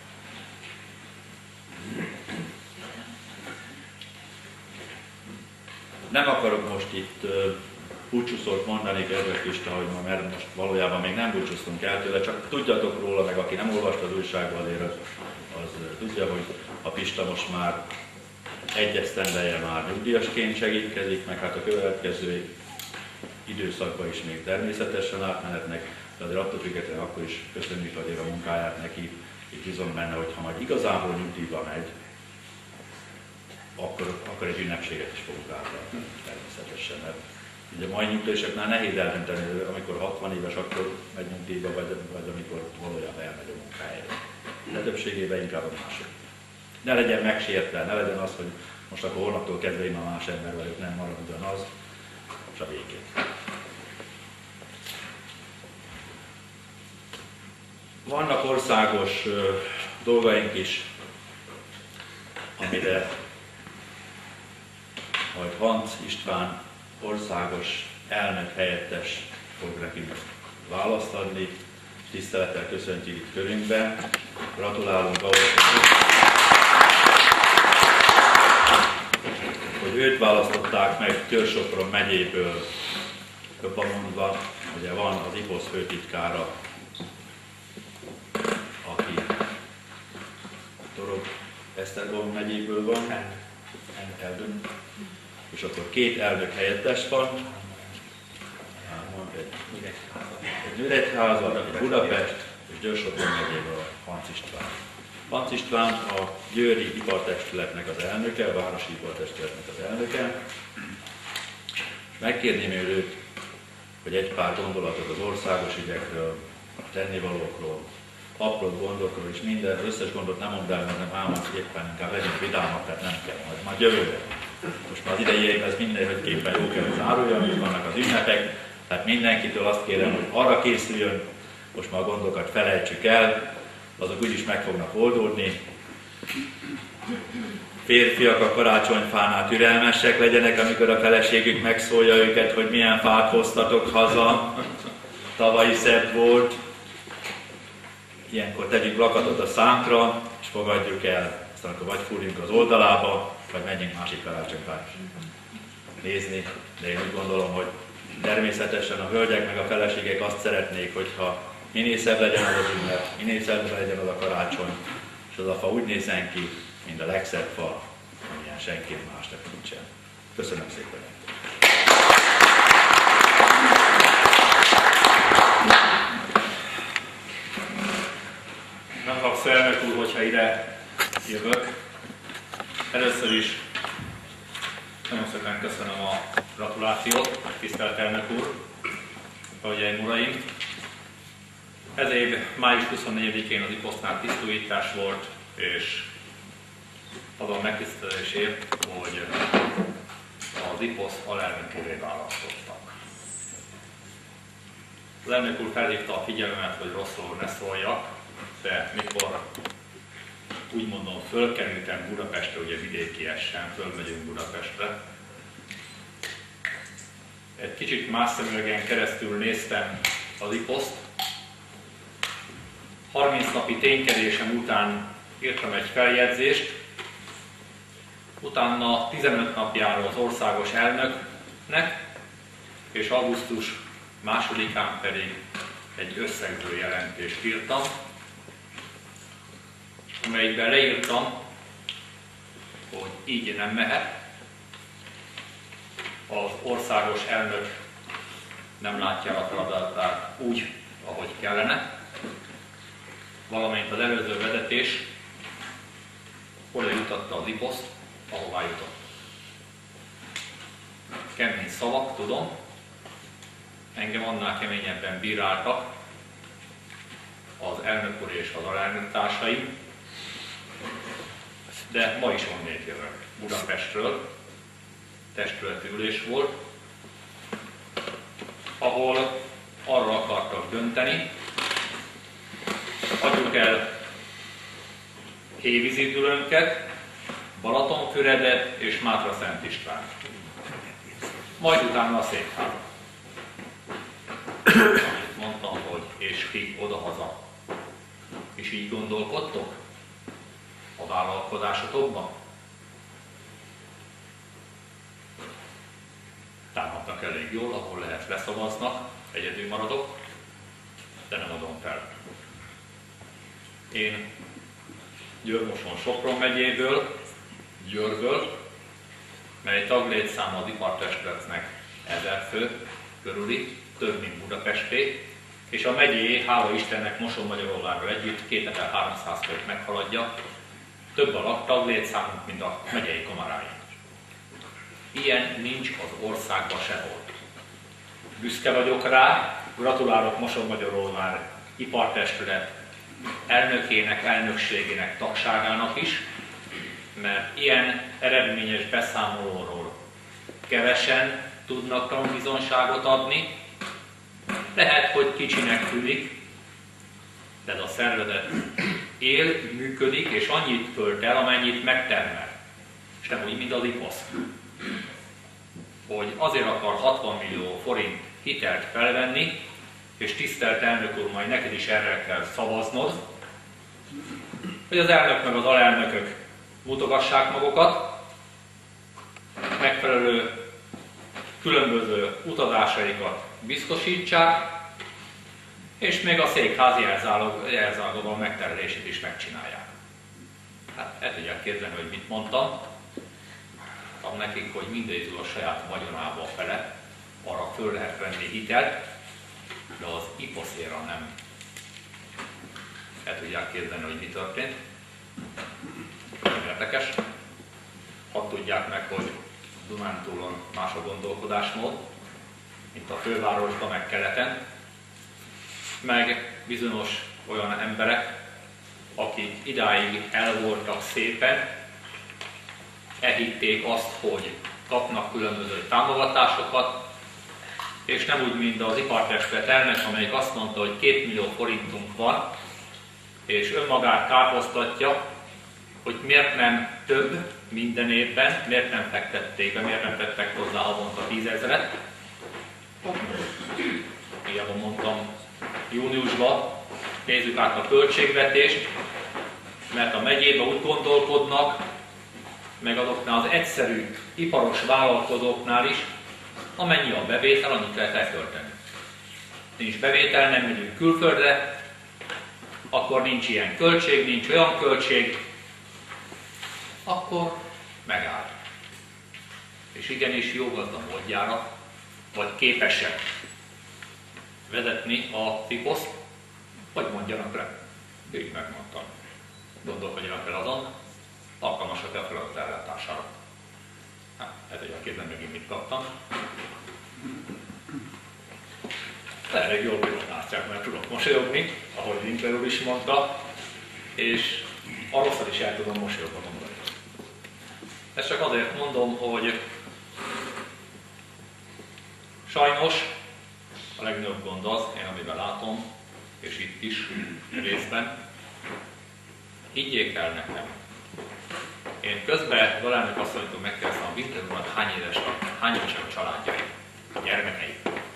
Nem akarok most itt búcsúszót mondani, kedves Pista, hogy mert most valójában még nem búcsúztunk el tőle, csak tudjatok róla, meg aki nem olvasta az újságban, azért az tudja, hogy a Pista most már egy esztendeje már nyugdíjasként segítkezik, meg hát a következő időszakban is még természetesen átmenetnek, de azért attól függetlenül akkor is köszönjük azért a munkáját neki, és bízom benne, hogy ha majd igazából nyugdíjba megy, akkor egy ünnepséget is fogunk átadni természetesen. Mert ugye a mai nyugdíjaseknál nehéz eldönteni, amikor 60 éves, akkor megy nyugdíjba, vagy amikor valójában elmegy a munkájára. De többségében inkább a mások. Ne legyen megsértve, ne legyen az, hogy most akkor holnaptól kezdve én a más ember vagyok, nem marad ugyanaz, és a végén. Vannak országos dolgaink is, amire majd Hans István országos elnök helyettes fog nekünk választ adni. Tisztelettel köszöntjük itt körünkbe. Gratulálunk ahhoz, hogy őt választották meg Győr-Sopron megyéből, jobban mondva, ugye van az IPOSZ főtitkára, aki Torok-Esztergom megyéből van, Eldön, és akkor két elnök helyettes van, egy Nyíregyháza, egy Budapest, és Győr-Sopron megyéből Hans István. Hans István a győri ipartestületnek az elnöke, a városi ipartestületnek az elnöke. Megkérném őt, hogy egy pár gondolatot az országos ügyekről, a tennivalókról, apró gondokról is, minden összes gondot nem mondd el, hanem álmod, hogy éppen inkább legyünk vidámak, tehát nem kell, majd jövőre. Most már az idei évben ez mindenképpen jó kell, hogy záruljon, most vannak az ünnepek, tehát mindenkitől azt kérem, hogy arra készüljön, most már a gondokat felejtsük el, azok úgyis meg fognak oldódni. Férfiak a karácsonyfánál türelmesek legyenek, amikor a feleségük megszólja őket, hogy milyen fát hoztatok haza. Tavalyi szebb volt. Ilyenkor tegyünk plakatot a szánkra, és fogadjuk el. Aztán akkor vagy fúrjunk az oldalába, vagy menjünk másik karácsonyfát nézni. De én úgy gondolom, hogy természetesen a hölgyek meg a feleségek azt szeretnék, hogyha minél szebb legyen az az ünnep, minél szebb legyen az a karácsony, és az a fa úgy nézzen ki, mint a legszebb fa, amilyen senki másnak nincsen. Köszönöm szépen! Nem kapsz elnök úr, hogyha ide jövök. Először is nagyon szépen köszönöm a gratulációt, tisztelt elnök úr, hölgyeim, uraim. Ez év május 24-én az IPOSZ-nál tisztújítás volt, és azon megtisztelésért, hogy az IPOSZ alelnökévé választottak. Az elnök úr felhívta a figyelmemet, hogy rosszul ne szóljak, de mikor úgy mondom, fölkerültem Budapestre, ugye vidékiessen, fölmegyünk Budapestre. Egy kicsit más szemüvegen keresztül néztem az IPOSZ-t. 30 napi ténykedésem után írtam egy feljegyzést, utána 15 napjára az országos elnöknek, és augusztus 2-án pedig egy összegző jelentést írtam, amelyikben leírtam, hogy így nem mehet, az országos elnök nem látja a feladatát úgy, ahogy kellene, valamint az előző vezetés oda jutatta az IPOSZ-t, ahová jutott. Kemény szavak, tudom, engem annál keményebben bíráltak az elnök úr és az alelnök társaim, de ma is onnét jövök, Budapestről, testületi ülés volt, ahol arra akartak dönteni, adjuk el Hévízidülönket, Balatonfüredet és Mátra Szent István. Majd utána a Székházat. Amit mondtam, hogy és ki odahaza. És így gondolkodtok a vállalkozásotokban? Támadnak elég jól, ahol lehet leszavaznak, egyedül maradok, de nem adom fel. Én Győr-Moson-Sopron megyéből, Győrből, mely taglétszáma az ipartestületnek 1000 fő körüli, több mint Budapesté, és a megyé, hála Istennek Moson-Magyaróvárral együtt 2300 főt meghaladja, több a taglétszámunk, mint a megyei kamaráink. Ilyen nincs az országban sehol. Büszke vagyok rá, gratulálok Moson-Magyaróvár ipartestület elnökének, elnökségének, tagságának is, mert ilyen eredményes beszámolóról kevesen tudnak tanúbizonyságot adni. Lehet, hogy kicsinek tűnik, de ez a szervezet él, működik, és annyit költ el, amennyit megtermel. És nem úgy, mint az IPOSZ. Hogy azért akar 60 millió forint hitelt felvenni, és tisztelt elnök úr, majd neked is erre kell szavaznod, hogy az elnök meg az alelnökök mutogassák magukat, megfelelő különböző utazásaikat biztosítsák, és még a székházi jelzáloga megterelését is megcsinálják. Hát el tudják képzelni, hogy mit mondtam. Mondtam nekik, hogy mindegyikül a saját vagyonába fele, arra föl lehet venni hitelt, de az IPOSZ-éra nem. El tudják képzelni, hogy mi történt. Érdekes. Hadd tudják meg, hogy Dunántúlon más a gondolkodásmód, mint a fővárosban, meg keleten, meg bizonyos olyan emberek, akik idáig el voltak szépen, elhitték azt, hogy kapnak különböző támogatásokat, és nem úgy, mint az ipartestület elnök, amelyik azt mondta, hogy 2 millió forintunk van, és önmagát káposztatja, hogy miért nem több minden évben, miért nem fektették be, miért nem tettek hozzá havonta 10 000-et. Hiába mondtam júniusban, nézzük át a költségvetést, mert a megyében úgy gondolkodnak, meg azoknál az egyszerű iparos vállalkozóknál is, amennyi a bevétel, annyit lehet elkölteni. Nincs bevétel, nem megyünk külföldre, akkor nincs ilyen költség, nincs olyan költség, akkor megáll. És igenis jó gazda módjára, vagy képesek vezetni a FIPOS-t, vagy mondjanak le. Így megmondtam. Gondolkodjanak el azon, alkalmasak-e a feladat ellátására. Hát, ez egyébként nem megint mit kaptam. De elég jól bírálják, mert tudok mosolyogni, ahogy Winkler úr is mondta, és a rosszat is el tudom mosolyogni mondani. Ezt csak azért mondom, hogy sajnos a legnagyobb gond az, én amiben látom, és itt is részben, higgyék el nekem. Én közben Galálnök asszonytól megkérdeztem a Winkler urat, hány évesek a családjai, a gyermekei.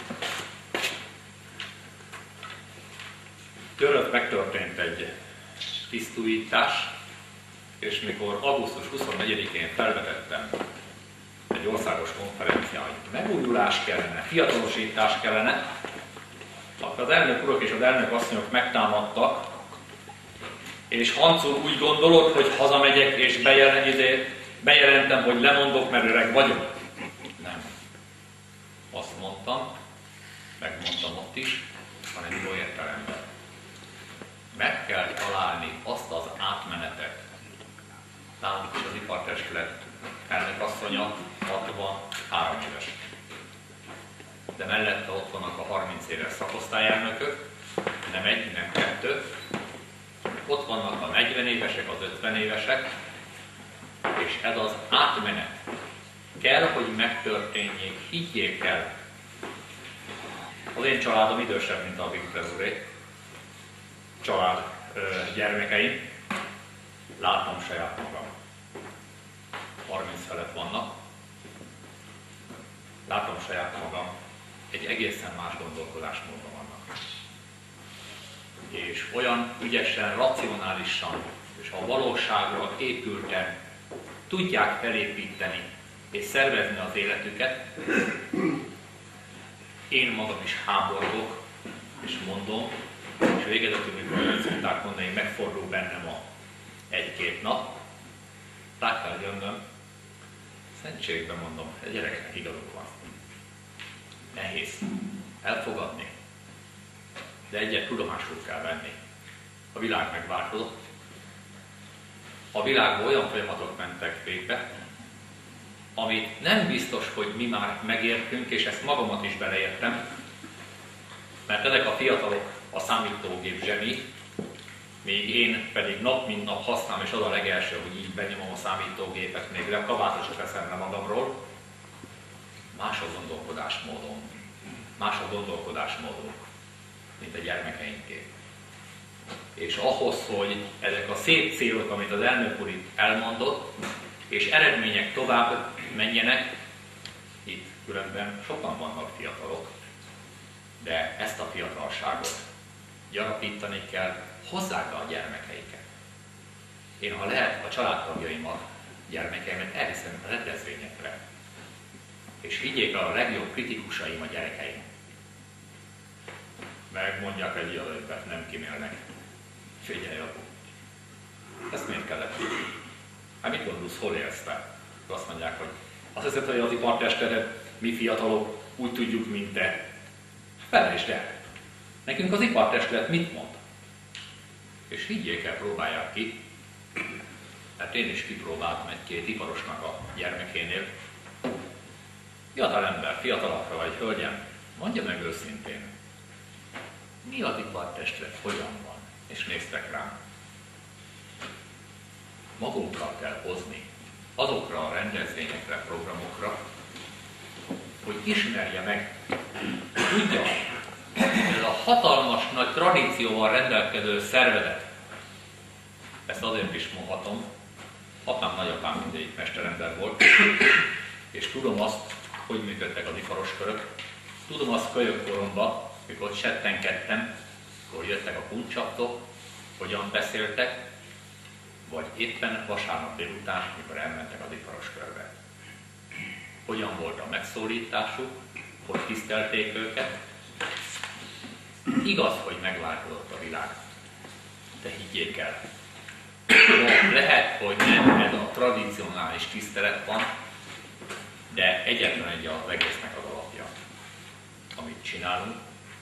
Törött megtörtént egy tisztújítás, és mikor augusztus 24-én felvetettem egy országos konferencián, hogy megújulás kellene, fiatalosítás kellene, akkor az elnök urak és az elnök asszonyok megtámadtak, és Hans úr úgy gondolod, hogy hazamegyek és bejelentem, hogy lemondok, mert öreg vagyok. Nem. Azt mondtam, megmondtam ott is, hanem jó értelemben. Meg kell találni azt az átmenetet. Nálunk is az ipartestület elnökasszonya 63 éves. De mellette ott vannak a 30 éves szakosztályelnökök, nem egy, nem kettő. Ott vannak a 40 évesek, az 50 évesek, és ez az átmenet kell, hogy megtörténjék, higgyék el. Az én családom idősebb, mint a Winkler úré. Család gyermekeim, látom saját magam. 30 felett vannak. Látom saját magam, egy egészen más gondolkodásmódban vannak. És olyan ügyesen, racionálisan, és a valóságra épülten tudják felépíteni és szervezni az életüket. Én magam is háborgok, és mondom, és végezetül, mikor nem szokták mondani, megfordul bennem a 1-2 nap, rá kell jönnöm, szentségben mondom, a gyerekeknek igazuk van. Nehéz elfogadni, de egyet tudomásul kell venni. A világ megváltozott. A világban olyan folyamatok mentek végbe, amit nem biztos, hogy mi már megértünk, és ezt magamat is beleértem, mert ezek a fiatalok a számítógép zseni, még én pedig nap mint nap használom, és az a legelső, hogy így benyomom a számítógépet, még le kabátot veszem le magamról. Más a gondolkodásmódunk, mint a gyermekeinké. És ahhoz, hogy ezek a szép célok, amit az elnök úr itt elmondott, és eredmények tovább menjenek, itt különben sokan vannak fiatalok, de ezt a fiatalságot gyarapítani kell, hozzák be a gyermekeiket. Én, ha lehet, a családtagjaimat, gyermekeimet elviszem a rendezvényekre, és vigyék el a legjobb kritikusaim a gyerekeim. Megmondják egy ilyen, nem kimélnek. Figyelj, apu, ezt miért kellett tudni? Hát mit gondolsz, hol élsz te? Azt mondják, hogy azt hiszed, hogy az ipartestület, mi fiatalok úgy tudjuk, mint te. Felejtsd el. Nekünk az ipartestület mit mond? És higgyék el, próbálják ki. Mert én is kipróbáltam 1-2 iparosnak a gyermekénél. Fiatal ember, fiatalakra vagy hölgyem, mondja meg őszintén, mi az ipartestület, hogyan van? néztek rám. Magunkkal kell hozni azokra a rendezvényekre, programokra, hogy ismerje meg, tudja, ez a hatalmas nagy tradícióval rendelkező szervezet, ezt azért is mondhatom, apám, nagyapám mindegyik mesterember volt, és tudom azt, hogy működtek az iparos körök. Tudom azt kölyökkoromban, mikor settenkedtem, mikor jöttek a kuncsaptok, hogyan beszéltek, vagy éppen vasárnap délután, mikor elmentek az iparos körbe. Hogyan volt a megszólításuk, hogy tisztelték őket. Igaz, hogy megváltozott a világ, de higgyék el, lehet, hogy nem ez a tradicionális tisztelet van, de egyetlen egy az egésznek az alapja, amit csinálunk,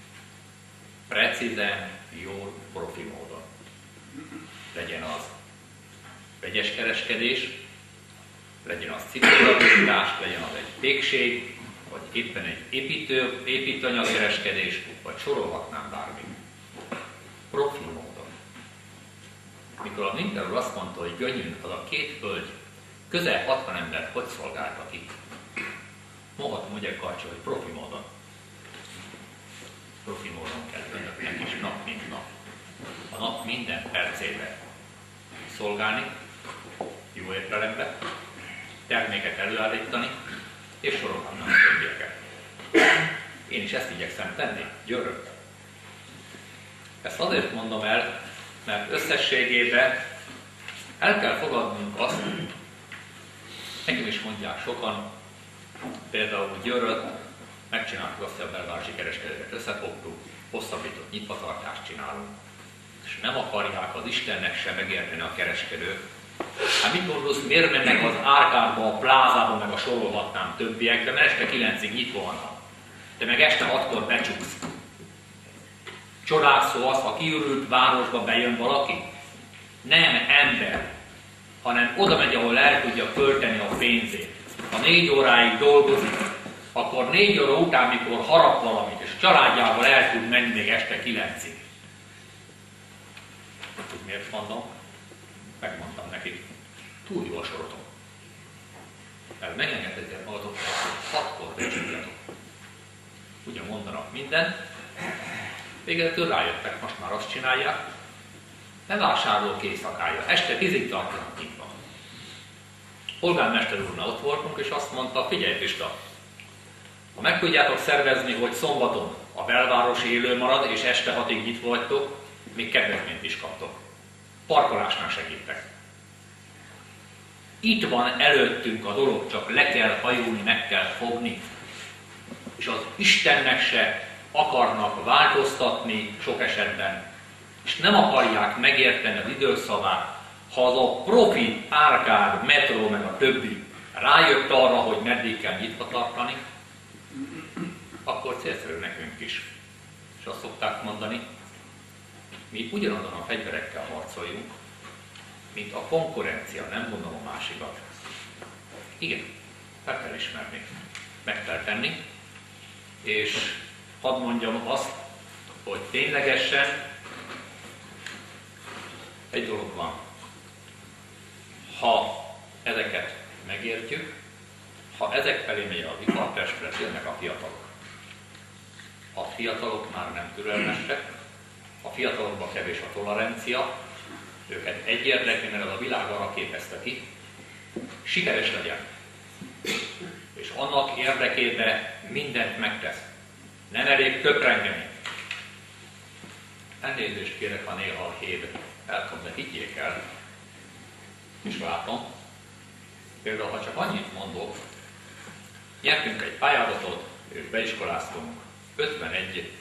precízen, jól, profi módon. Legyen az vegyes kereskedés, legyen az ciklulatítás, legyen az egy pékség, vagy éppen egy építőanyagkereskedés, vagy sorolhatnám bármit. Profi módon. Mikor a Winter úr azt mondta, hogy Gönyű, az a két hölgy, közel 60 embert hogy szolgálta ki? Mondhatom, hogy Karcsa, hogy profi módon. Profi módon kell önöknek is nap mint nap. A nap minden percében szolgálni, jó értelemben, terméket előállítani, és sorolhatnám a többieket. Én is ezt igyekszem tenni, Győrön. Ezt azért mondom el, mert összességében el kell fogadnunk azt, nekem is mondják sokan, például Győrön megcsináltuk azt, hogy a belvárosi kereskedőket összefogtuk, hosszabbított nyitvatartást csinálunk, és nem akarják az Istennek sem megérteni a kereskedők. Hát mit gondolsz, miért mennek az Árkádba, a Plázába, meg a sorolhatnám többiekbe, mert este 9-ig nyitva vannak. De meg este 6-kor becsuksz. Csodálszó az, ha kiürült városba bejön valaki? Nem ember, hanem oda megy, ahol el tudja költeni a pénzét. Ha 4 óráig dolgozik, akkor 4 óra után, mikor harap valamit, és családjával el tud menni még este 9-ig. Tudod, miért mondom? Megmondtam nekik, túl jól sorotok. Mert megengedhetek magatok, hogy 6-kor becsukjatok. Ugye mondanak mindent, végezetül rájöttek, most már azt csinálják, bevásárlók éjszakája, este 10-ig tartanak nyitva. Polgármester úrnál ott voltunk, és azt mondta, figyelj Pista, ha meg tudjátok szervezni, hogy szombaton a belváros élő marad, és este 6-ig nyitva vagytok, még kedvezményt is kaptok. Parkolásnál segítek. Itt van előttünk a dolog, csak le kell hajolni, meg kell fogni. És az Istennek se akarnak változtatni sok esetben, és nem akarják megérteni az időszavát, ha az a profi Árkád, metró meg a többi rájött arra, hogy meddig kell nyitva tartani, akkor célszerű nekünk is. És azt szokták mondani, mi ugyanazon a fegyverekkel harcoljunk, mint a konkurencia, nem mondom a másikat. Igen, fel kell ismerni, meg kell tenni, és hadd mondjam azt, hogy ténylegesen egy dolog van. Ha ezeket megértjük, ha ezek felé megy az ipartestület, jönnek a fiatalok. A fiatalok már nem türelmesek, a fiatalokban kevés a tolerancia, őket egy érdekli, mert az a világ arra képezte ki, sikeres legyen. És annak érdekében mindent megtesz. Nem elég töprengeni. Elnézést kérek, ha néha a hív elkap, de higgyék el, és látom. Például, ha csak annyit mondok, nyertünk egy pályázatot, és beiskoláztunk 51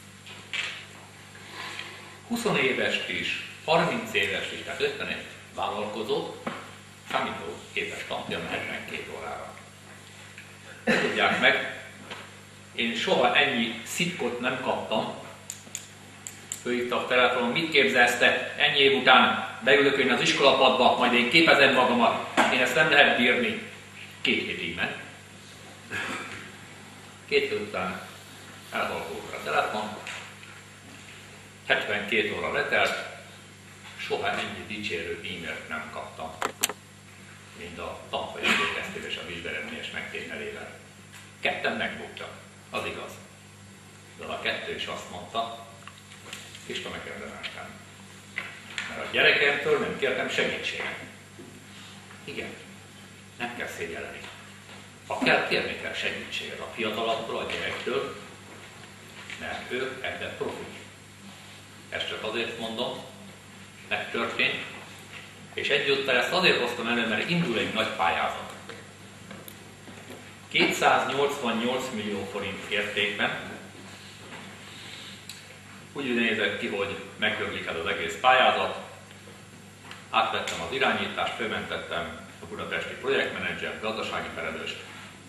20 éves is, 30 éves is, tehát 51 vállalkozó, számítógépes tanfolyam 72 órára. Tudják meg, én soha ennyi szitkot nem kaptam. Fölhívta a telefonon, mit képzelsz te? Ennyi év után beülök én az iskolapadba, majd én képezem magamat. Én ezt nem lehet bírni. 2 hétig ment. 2 hét után elhalkult a telefon. 72 óra letelt, soha ennyi dicsérő e-mailt nem kaptam, mint a tanfolyam végeztével és a vizsgaeredményes megtételével. Ketten megbuktak, az igaz. De a kettő is azt mondta, Isten megérdemeltem. Mert a gyerekemtől nem kértem segítséget. Igen, nem kell szégyelleni. Ha kell, kérni kell segítséget a fiatalabbtól, a gyerektől, mert ő ebben profik. Ezt csak azért mondom, megtörtént, és egyúttal ezt azért hoztam elő, mert indul egy nagy pályázat. 288 millió forint értékben. Úgy nézett ki, hogy megdöglik ez az egész pályázat. Átvettem az irányítást, fölmentettem a budapesti projektmenedzser, gazdasági felelőst.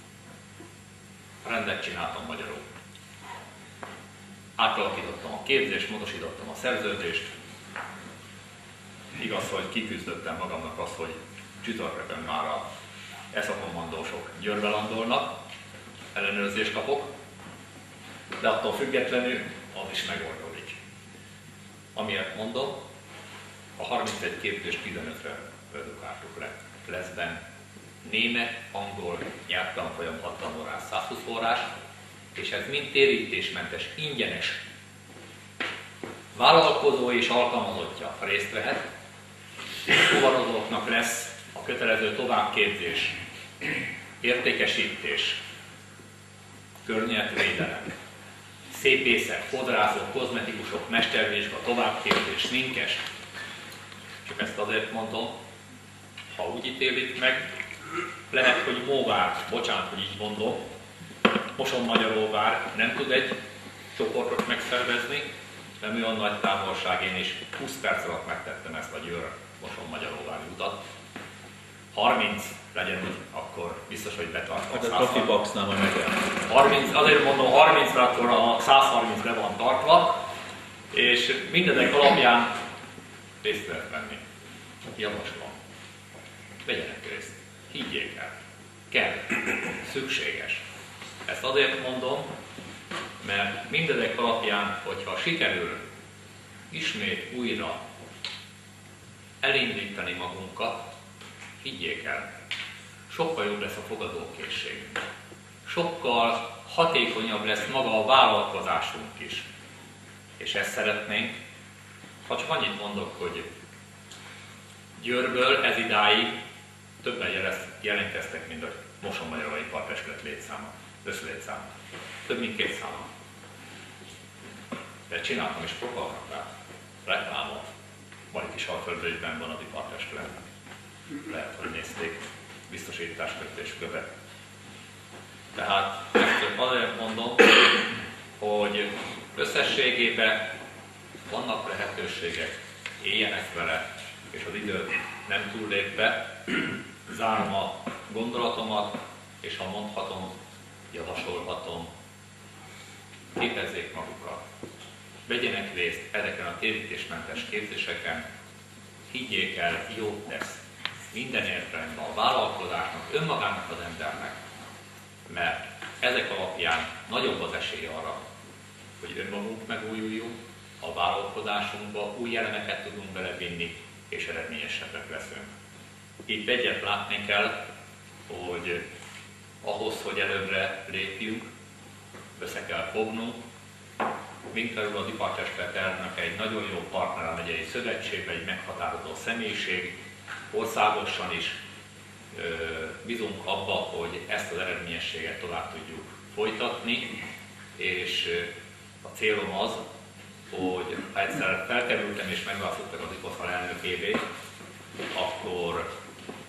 Rendet csináltam magyarul. Átalakítottam a képzést, módosítottam a szerződést. Igaz, hogy kiküzdöttem magamnak azt, hogy csütörtökön már a eszakommandósok Győrbe landolnak, ellenőrzést kapok, de attól függetlenül az is megoldódik. Amiért mondom, a 31 képzést 15-re redukáltuk le. Lesz benne német, angol nyelvtanfolyam 60 órás, 120 órás, és ez mind térítésmentes, ingyenes. Vállalkozó és alkalmazottja részt vehet, fuvarozóknak lesz a kötelező továbbképzés, értékesítés, környezetvédelem, szépészek, fodrászok, kozmetikusok, mestervizsga, továbbképzés, sminkes. Csak ezt azért mondom, ha úgy ítélik meg, lehet, hogy Móvár, bocsánat, hogy így mondom, Mosonmagyaróvár nem tud egy csoportot megszervezni, nem olyan nagy távolság, én is 20 perc alatt megtettem ezt a Győr-Mosonmagyaróvári utat. 30 legyen úgy, akkor biztos, hogy betartom. Hát a Coffee Boxnál majd meg 30, azért mondom 30, mert akkor a 130 le van tartva, és mindezek alapján részt lehet venni. Javaslom. Vegyenek részt. Higgyék el. Kell. Szükséges. Ezt azért mondom, mert mindezek alapján, hogyha sikerül ismét újra elindítani magunkat, higgyék el, sokkal jobb lesz a fogadókészségünk. Sokkal hatékonyabb lesz maga a vállalkozásunk is. És ezt szeretnénk, ha csak annyit mondok, hogy Győrből ez idáig többen jelentkeztek, mint a Mosonmagyaróvái Ipartestület létszáma, összlétszáma. Több mint 200. De csináltam is propagandát, reklámot, vagy kis Alföldben van az Ipartestület. Lehet, hogy nézték, biztosításkötés követ. Tehát ezt csak azért mondom, hogy összességében vannak lehetőségek, éljenek vele, és az időt nem túllépve, zárom a gondolatomat, és ha mondhatom, javasolhatom, képezzék magukat, vegyenek részt ezeken a térítésmentes képzéseken, higgyék el, jót tesz minden értelemben a vállalkozásnak, önmagának az embernek, mert ezek alapján nagyobb az esély arra, hogy önmagunk megújuljunk, a vállalkozásunkba új elemeket tudunk belevinni, és eredményesebbek leszünk. Itt egyet látni kell, hogy ahhoz, hogy előbbre lépjünk, össze kell fognunk. Winkler úr az Ipartestületnek egy nagyon jó partner a megyei szövetségben, egy meghatározó személyiség, országosan is bízunk abba, hogy ezt az eredményességet tovább tudjuk folytatni, és a célom az, hogy ha egyszer felkerültem és megválasztottak az IPOSZFAL elnökévé, akkor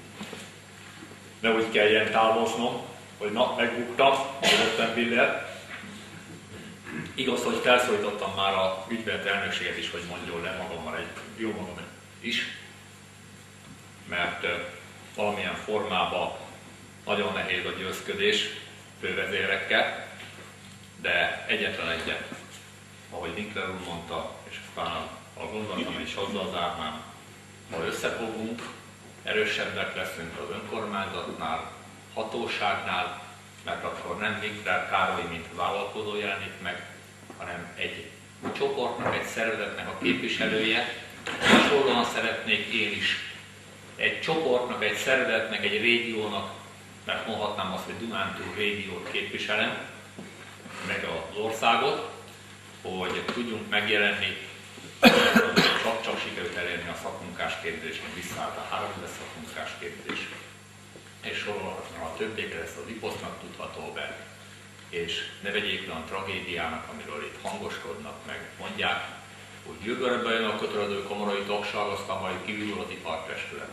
ne úgy kelljen távoznom, hogy na, megbuktam, jöttem Willer. Igaz, hogy felszólítottam már a ügyvezető elnökséget is, hogy mondjon le magammal egy jó magam is, mert valamilyen formában nagyon nehéz a győzködés fővezérekkel, de egyetlen egyet, ahogy Winkler úr mondta, és aztán a gondolatom is azzal zárnám, ha összefogunk, erősebbek leszünk az önkormányzatnál, hatóságnál, mert akkor nem Winkler Károly, mint vállalkozó jelenik meg, hanem egy csoportnak, egy szervezetnek a képviselője, hasonlóan szeretnék én is egy csoportnak, egy szervezetnek, egy régiónak, mert mondhatnám azt, hogy Dunántúl régiót képviselem, meg az országot, hogy tudjunk megjelenni, csak sikerült elérni a szakmunkásképzést, meg visszaállt a 3 éves szakmunkásképzés, és sorolhatnám a többiekre, ezt az IPOSZ-nak tudható be, és ne vegyék olyan tragédiának, amiről itt hangoskodnak, meg mondják, hogy Győrgödben jön a kötelező kamarai tagság, aztán majd kívül az ipartestület.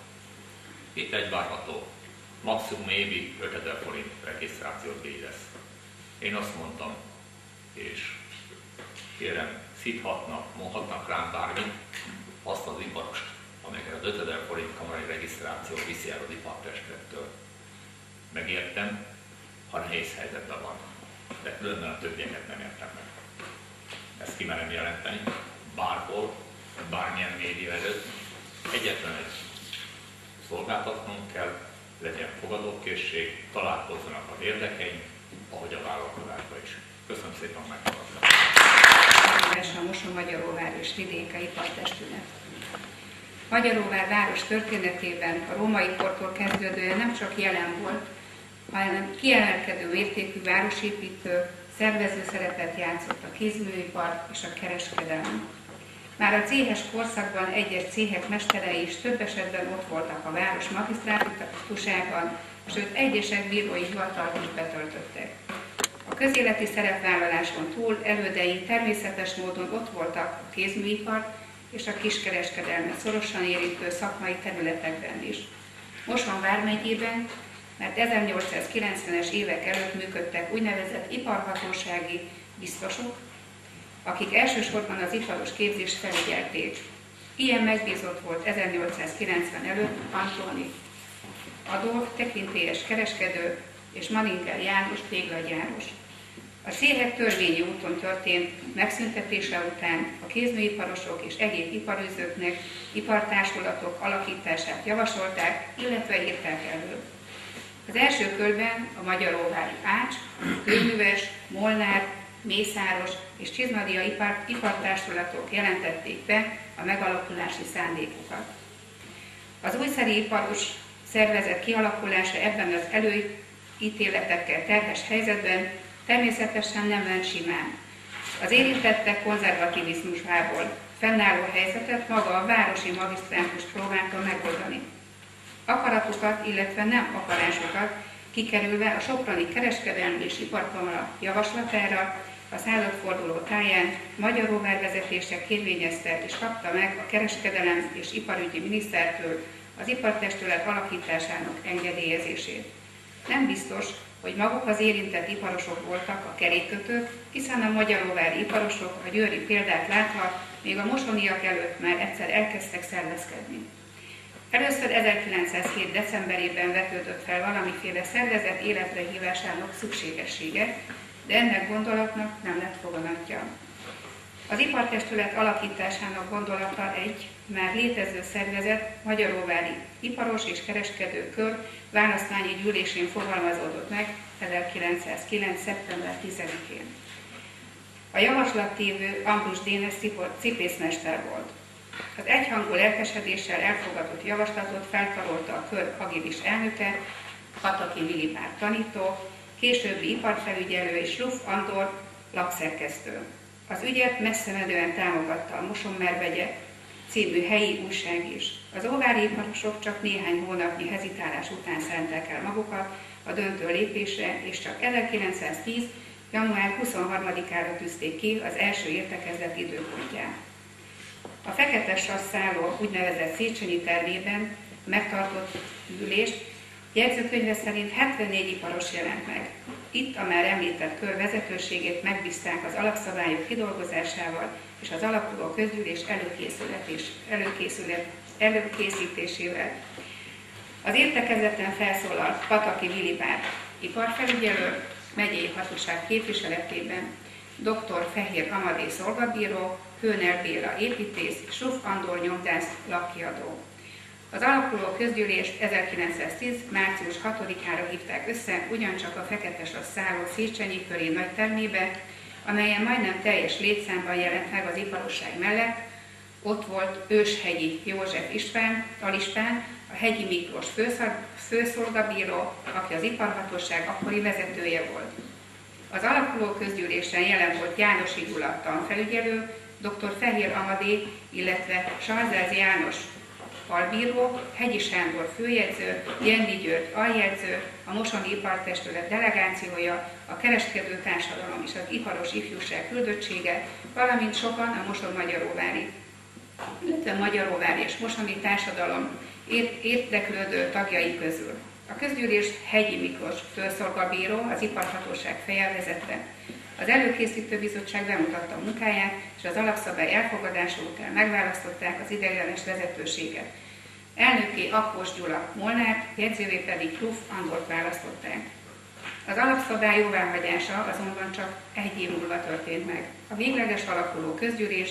Itt egy várható, maximum évi 5000 forint regisztrációt díj lesz. Én azt mondtam, és kérem, szíthatnak, mondhatnak rám bármit, azt az iparost, amelyeket az 5000 forint kamarai regisztráció viszi el az ipartestülettől. Megértem, ha nehéz helyzetben van, de különben a többieket nem értem meg. Ezt kimerem jelenteni, bárhol, bármilyen média előtt, egyetlen egy szolgáltatnunk kell, legyen fogadókészség, találkozzanak az érdekeink, ahogy a vállalkozásban is. Köszönöm szépen, meghallgattam. A Mosonmagyaróvár és Vidéke Ipartestület. Magyaróvár város történetében a római kortól kezdődően nem csak jelen volt, hanem kiemelkedő mértékű városépítő, szervező szerepet játszott a kézműipar és a kereskedelem. Már a céhes korszakban egyes céhek mesterei is több esetben ott voltak a város magisztrátusában, sőt egyesek bírói hivatalt is betöltöttek. A közéleti szerepvállaláson túl elődeink természetes módon ott voltak a kézműipar és a kiskereskedelmet szorosan érintő szakmai területekben is. Moson vármegyében, mert 1890-es évek előtt működtek úgynevezett iparhatósági biztosok, akik elsősorban az iparos képzést felügyelték. Ilyen megbízott volt 1890 előtt Antoni Adolf, tekintélyes kereskedő, és Maninger János téglagyáros. A céhek törvényi úton történt megszüntetése után a kézműiparosok és egyéb iparűzőknek ipartársulatok alakítását javasolták, illetve írták elő. Az első körben a magyaróvári Ács, Kőműves, Molnár, Mészáros és Csizmadia ipartársulatok jelentették be a megalakulási szándékukat. Az újszeri iparos szervezet kialakulása ebben az előítéletekkel terhes helyzetben természetesen nem ment simán. Az érintettek konzervativizmusából fennálló helyzetet maga a városi magisztrátus próbálta megoldani. Akaratukat, illetve nem akarásukat kikerülve a soproni kereskedelmi és iparkamara javaslatára a századforduló táján Magyaróvár vezetése kérvényezte és kapta meg a kereskedelem és iparügyi minisztertől az ipartestület alakításának engedélyezését. Nem biztos, hogy maguk az érintett iparosok voltak a kerékkötők, hiszen a magyaróvári iparosok a győri példát látva még a mosoniak előtt már egyszer elkezdtek szervezkedni. Először 1907. decemberében vetődött fel valamiféle szervezet életre hívásának szükségessége, de ennek gondolatnak nem lett foganatja. Az ipartestület alakításának gondolata egy már létező szervezet Magyaróvári Iparos és Kereskedő Kör választmányi gyűlésén fogalmazódott meg 1909. szeptember 10-én. A javaslattévő Ambrus Dénes cipészmester volt. Az egyhangú lelkesedéssel elfogadott javaslatot felkarolta a kör agilis elnöke, Pataki Vilipár tanító, későbbi iparfelügyelő és Ruff Andor lapszerkesztő. Az ügyet messzemenően támogatta a Mosonmérvegye című helyi újság is. Az óvári iparosok csak néhány hónapnyi hezitálás után szánták el magukat a döntő lépésre, és csak 1910. január 23-ára tűzték ki az első értekezlet időpontját. A fekete sasszálló úgynevezett Széchenyi tervében megtartott ülést jegyzőkönyve szerint 74 iparos jelent meg. Itt a már említett kör vezetőségét megbízták az alapszabályok kidolgozásával és az alakuló közgyűlés előkészítésével. Az értekezleten felszólalt Pataki Vilipár iparfelügyelő, megyei hatóság képviseletében, dr. Fehér Amadé szolgabíró, Hőner Béla építész és Ruff Andor nyomdász lapkiadó. Az alakuló közgyűlést 1910. március 6-ára hívták össze ugyancsak a feketesasszálló Széchenyi köri nagy termébe, amelyen majdnem teljes létszámban jelent meg az iparosság mellett Ott volt Őshegyi József Alispán, a Hegyi Miklós főszolgabíró, aki az iparhatóság akkori vezetője volt. Az alakuló közgyűlésen jelen volt Jánosi Gyula tanfelügyelő, dr. Fehér Amadé, illetve Salzáz János albíró, Hegyi Sándor főjegyző, Jenny György aljegyző, a Mosoni Ipartestület delegációja, a kereskedő társadalom és az iparos ifjúság küldöttsége, valamint sokan a Moson-Magyaróvári, illetve Magyaróvári és Mosoni társadalom érdeklődő tagjai közül. A közgyűlés Hegyi Miklós főszolgabíró, az iparhatóság feje vezette. Az előkészítő bizottság bemutatta a munkáját, és az alapszabály elfogadása után megválasztották az ideiglenes vezetőséget. Elnökké Akkós Gyula Molnárt, jegyzővé pedig Kluf Andort választották. Az alapszabály jóváhagyása azonban csak egy év múlva történt meg. A végleges alakuló közgyűlés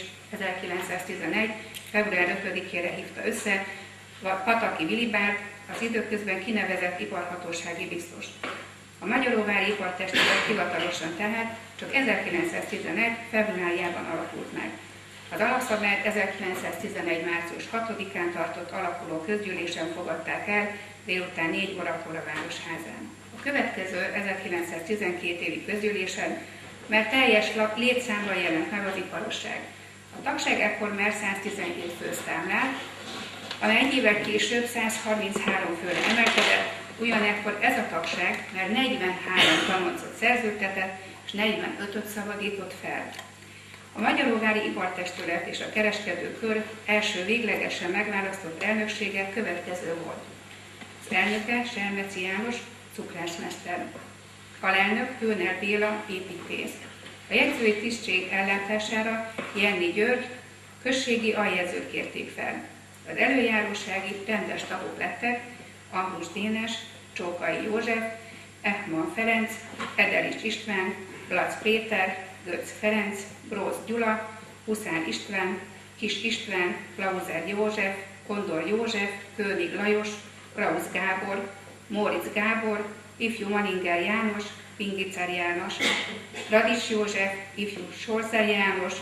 1911. február 5-ére hívta össze Pataki Vilibárt, az időközben kinevezett iparhatósági biztos. A Magyaróvári Ipartestület hivatalosan tehát csak 1911. februárjában alakult meg. Az alapszabályt 1911. március 6-án tartott alakuló közgyűlésen fogadták el délután 4 órakor a Városházán. A következő 1912 évi közgyűlésen már teljes létszámmal jelent meg az iparosság. A tagság ekkor már 117 főt számlált, amely egy évvel később 133 főre emelkedett, ugyanekkor ez a tagság már 43 tanocot szerződtetett és 45-öt szabadított fel. A Magyaróvári Ipartestület és a kereskedőkör első véglegesen megválasztott elnöksége következő volt. Az elnöke Selmeci János, cukrászmester. Alelnök Hőner Béla, építész. A jegyzői tisztség ellátására Jenny György, községi aljegyzőt kérték fel. Az előjárósági rendes tagok lettek Ambrus Dénes, Csókai József, Ehman Ferenc, Edelics István, Lac Péter, Götz Ferenc, Bróz Gyula, Huszár István, Kis István, Klauser József, Kondor József, König Lajos, Krausz Gábor, Móricz Gábor, ifjú Maninger János, Pingicar János, Radics József, ifjú Sorzer János,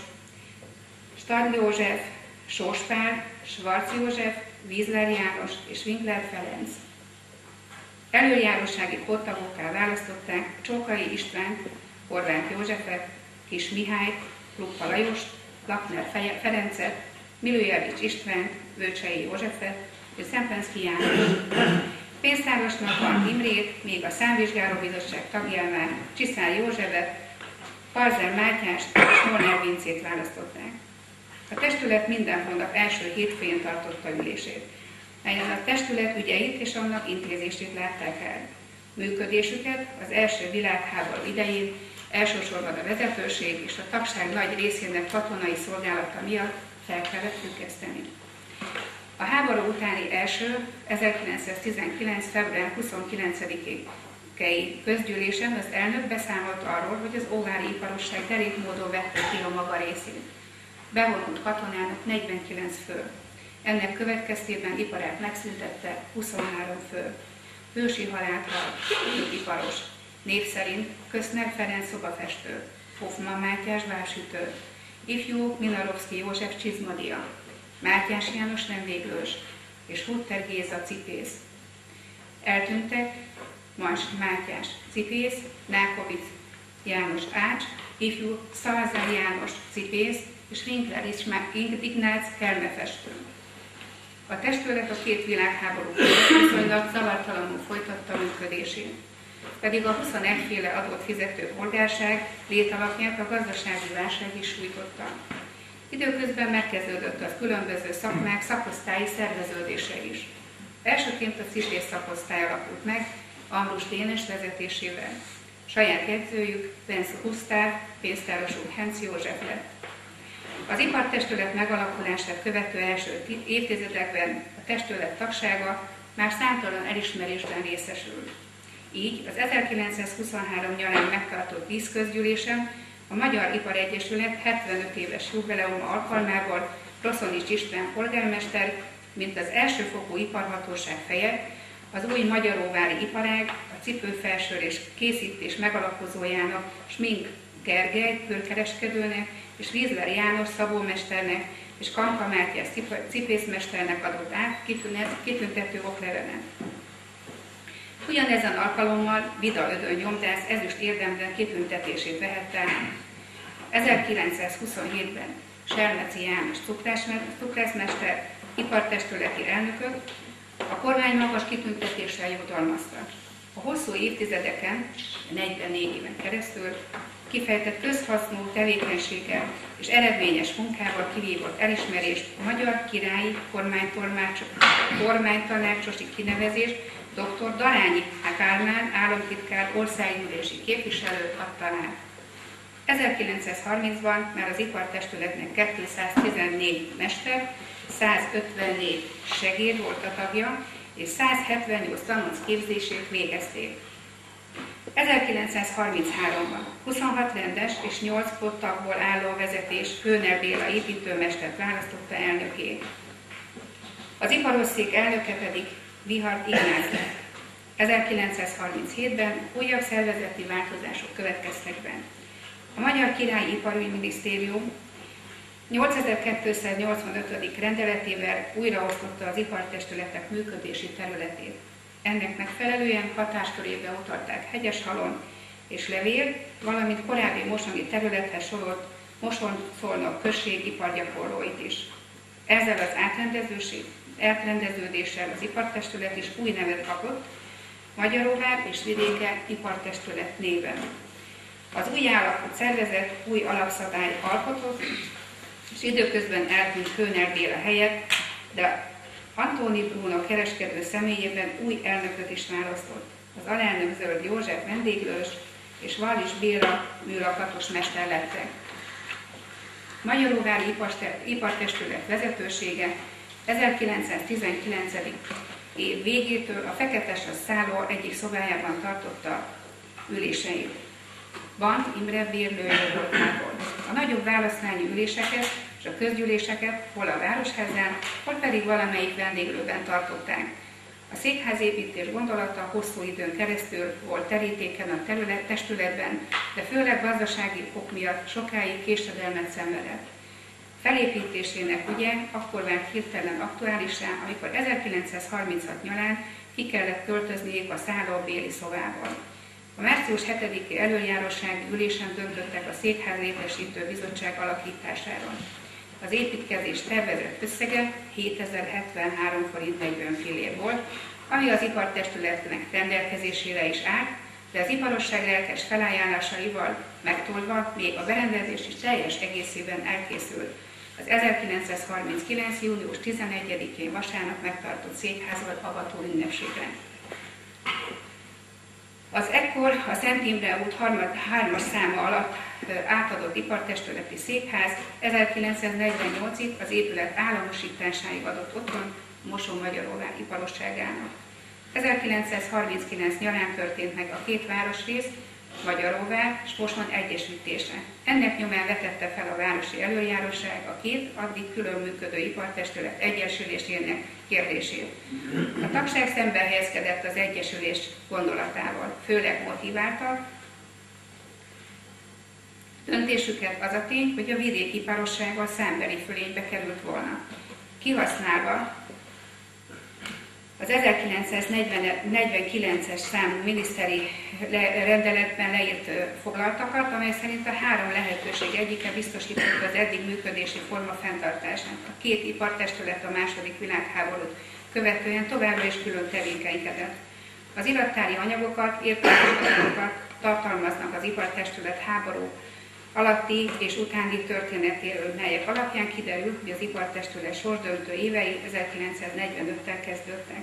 Stadl József, Sós Pál, Schwarz József, Wiesler János és Winkler Ferenc. Előjárósági póttagokká választották Csókai Istvánt, Horváth Józsefet, Kis Mihályt, Luppa Lajost, Lakner Ferencet, Milőjevics Istvánt, Vőcsei Józsefet és Szemplenszky János. Pénztárosnak Van Imrét, még a Számvizsgálóbizottság tagjává Csiszár Józsefet, Parzer Mátyást és Molnár Vincét választották. A testület minden hónap első hétfőjén tartotta ülését, melyen a testület ügyeit és annak intézését látták el. Működésüket az első világháború idején elsősorban a vezetőség és a tagság nagy részének katonai szolgálata miatt fel kellett függeszteni. A háború utáni első 1919. február 29-i közgyűlésen az elnök beszámolt arról, hogy az óvári iparosság derék módon vette ki a maga részét. Bevonult katonának 49 fő. Ennek következtében iparát megszüntette 23 fő. Hősi halált halt, több iparos. Név szerint Köszner Ferenc szobafestő, Hoffman Mátyás bársütő, ifjú Minarovszky József csizmadia, Mátyás János vendéglős és Hutter Géza cipész. Eltűntek Mas Mátyás cipész, Nákovic János ács, ifjú Szalazár János cipész és Winkler Ignác kelmefestő. A testület a két világháború között viszonylag zavartalanul folytatta működését, pedig a 21 féle adót fizető polgárság létalapját a gazdasági válság is sújtotta. Időközben megkezdődött a különböző szakmák szakosztályi szerveződése is. Elsőként a szítész szakosztály alakult meg Ambrus Dénes vezetésével. Saját jegyzőjük Benz Gusztáv, pénztárosunk Henc József lett. Az ipartestület megalakulását követő első évtizedekben a testület tagsága már számtalan elismerésben részesült. Így az 1923 nyarán megtartott díszközgyűlésen a Magyar Iparegyesület 75 éves jubileuma alkalmából Rosszonics István polgármester, mint az elsőfokú iparhatóság feje, az új Magyaróvári iparág, a cipőfelsőr és készítés megalapozójának Smink Gergely körkereskedőnek és Wiesler János szabómesternek és Kampa Mátyás cipészmesternek adott át kitüntető oklevelet. Ugyanezen alkalommal Vida Ödön nyomdász ezüst érdemben kitüntetését vehette át. 1927-ben Selmeci János cukrászmester, ipartestületi elnököt a kormány magas kitüntetéssel jutalmazta. A hosszú évtizedeken, 44 éven keresztül kifejtett közhasznú tevékenységgel és eredményes munkával kivívott elismerést a Magyar Királyi Kormánytanácsosi kinevezés dr. Darányi Kálmán államtitkár országgyűlési képviselő adta át. 1930-ban már az ipartestületnek 214 mester, 154 segéd volt a tagja, és 178 tanulc képzését végezték. 1933-ban 26 rendes és 8 pottagból álló vezetés Kőner Béla építőmestert választotta elnöké. Az iparosszék elnöke pedig Vihart Ignác lett. 1937-ben újabb szervezeti változások következtek be. A Magyar Királyi Iparügyminisztérium 8285. rendeletével újraosztotta az ipartestületek működési területét. Ennek megfelelően hatáskörébe utalták Hegyeshalom és Levél, valamint korábbi mosoni területhez sorolt Moson-Szolnok község ipargyakorlóit is. Ezzel az átrendeződéssel az ipartestület is új nevet kapott, Magyaróvár és Vidéke Ipartestület néven. Az új alapú szervezet új alapszabály alkotott, és időközben eltűnt Kőner Béla helyett, de Antóni Bruno kereskedő személyében új elnököt is választott. Az alelnök Zöld József vendéglős és Wallis Béla műlakatos mester lettek. Magyaróvári Ipartestület vezetősége 1919. év végétől a Feketesas szálló egyik szobájában tartotta üléseit. Bant Imre bérlője voltából. A nagyobb választmányi üléseket és a közgyűléseket hol a Városházán, hol pedig valamelyik vendéglőben tartották. A székházépítés gondolata hosszú időn keresztül volt terítéken a testületben, de főleg gazdasági ok miatt sokáig késedelmet szenvedett. Felépítésének ügye akkor vált hirtelen aktuálissá, amikor 1936 nyarán ki kellett költözniük a szálló béli szobából. A március 7-i előjárósági ülésen döntöttek a Székház létesítő bizottság alakításáról. Az építkezés tervezett összege 7073 forint 40 fillér volt, ami az ipartestületnek rendelkezésére is állt, de az iparosság lelkes felajánlásaival megtolva még a berendezés is teljes egészében elkészült az 1939. június 11-én vasárnap megtartott székházat avató ünnepségre. Az ekkor a Szent Imre út 3-as száma alatt átadott ipartestületi székház 1948-ig az épület államosításáig adott otthon Moson-Magyaróvár iparosságának. 1939 nyarán történt meg a két városrész, Magyaróvár és Moson egyesítése. Ennek nyomán vetette fel a városi előjáróság a két addig külön működő ipartestület egyesülésének kérdését. A tagság szemben helyezkedett az egyesülés gondolatával, főleg motiválta döntésüket az a tény, hogy a vidéki iparossággal szembeni fölénybe került volna. Kihasználva az 1949-es számú miniszteri rendeletben leírt foglaltakat, amely szerint a három lehetőség egyike biztosította az eddig működési forma fenntartását. A két ipartestület a második világháborút követően továbbra is külön tevékenykedett. Az irattári anyagokat, értékes adatokat tartalmaznak az ipartestület háború alatti és utáni történetéről, melyek alapján kiderül, hogy az ipartestület sorsdöntő évei 1945-tel kezdődtek.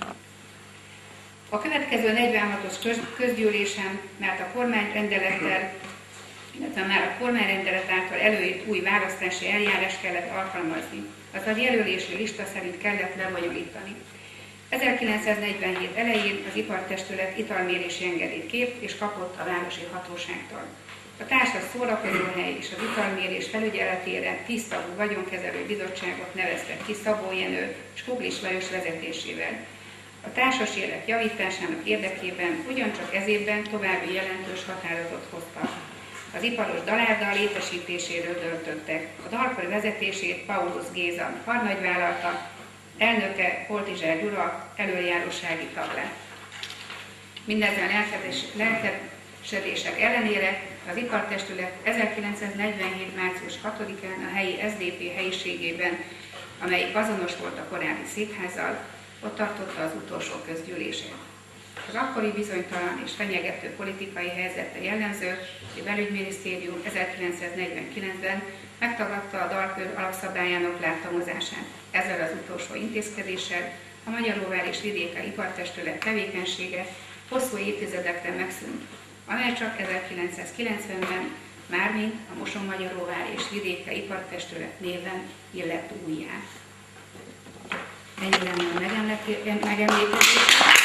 A következő 46-os közgyűlésen, mert a kormányrendelettel, illetve már a kormányrendelet által előírt új választási eljárást kellett alkalmazni, azaz jelölési lista szerint kellett lebonyolítani. 1947 elején az ipartestület italmérési engedélyt kért és kapott a városi hatóságtól. A társas szórakozóhely és az italmérés felügyeletére 10 tagú vagyonkezelő bizottságot neveztek ki Szabó Jenő és Kuglis Lajos vezetésével. A társas élet javításának érdekében ugyancsak ez évben további jelentős határozatot hoztak. Az iparos dalárda létesítéséről döntöttek. A dalkar vezetését Paulus Géza karnagy vállalta, elnöke Poltizsár Gyula előjárósági tag lett. Mindezen lelkesedések ellenére az ipartestület 1947. március 6-án a helyi SDP helyiségében, amelyik azonos volt a korábbi székházzal, ott tartotta az utolsó közgyűlését. Az akkori bizonytalan és fenyegető politikai helyzete jellemző, hogy a belügyminisztérium 1949-ben megtagadta a dalkör alapszabályának látomozását. Ezzel az utolsó intézkedéssel a Magyaróvár és Vidéke Ipartestület tevékenysége hosszú évtizedekre megszűnt, amely csak 1990-ben mármint a Mosonmagyaróvár és Vidéke Ipartestület néven illett újjá. Ennyi lenne a megemlékezés.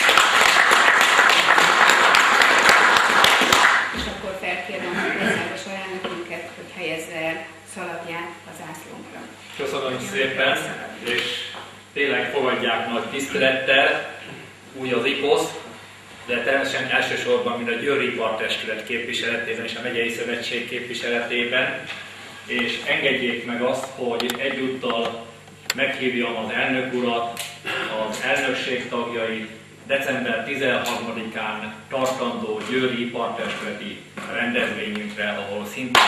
És akkor felkérem a országos alelnökünket, hogy helyezze el szalagját a zászlónkra. Köszönöm szépen, és tényleg fogadják nagy tisztelettel úgy az IPOSZ, de természetesen elsősorban, mint a Győri Ipartestület képviseletében és a Megyei Szövetség képviseletében, és engedjék meg azt, hogy egyúttal meghívjam az elnök urat, az elnökség tagjait december 13-án tartandó Győri Ipartestületi rendezvényünkre, ahol szintén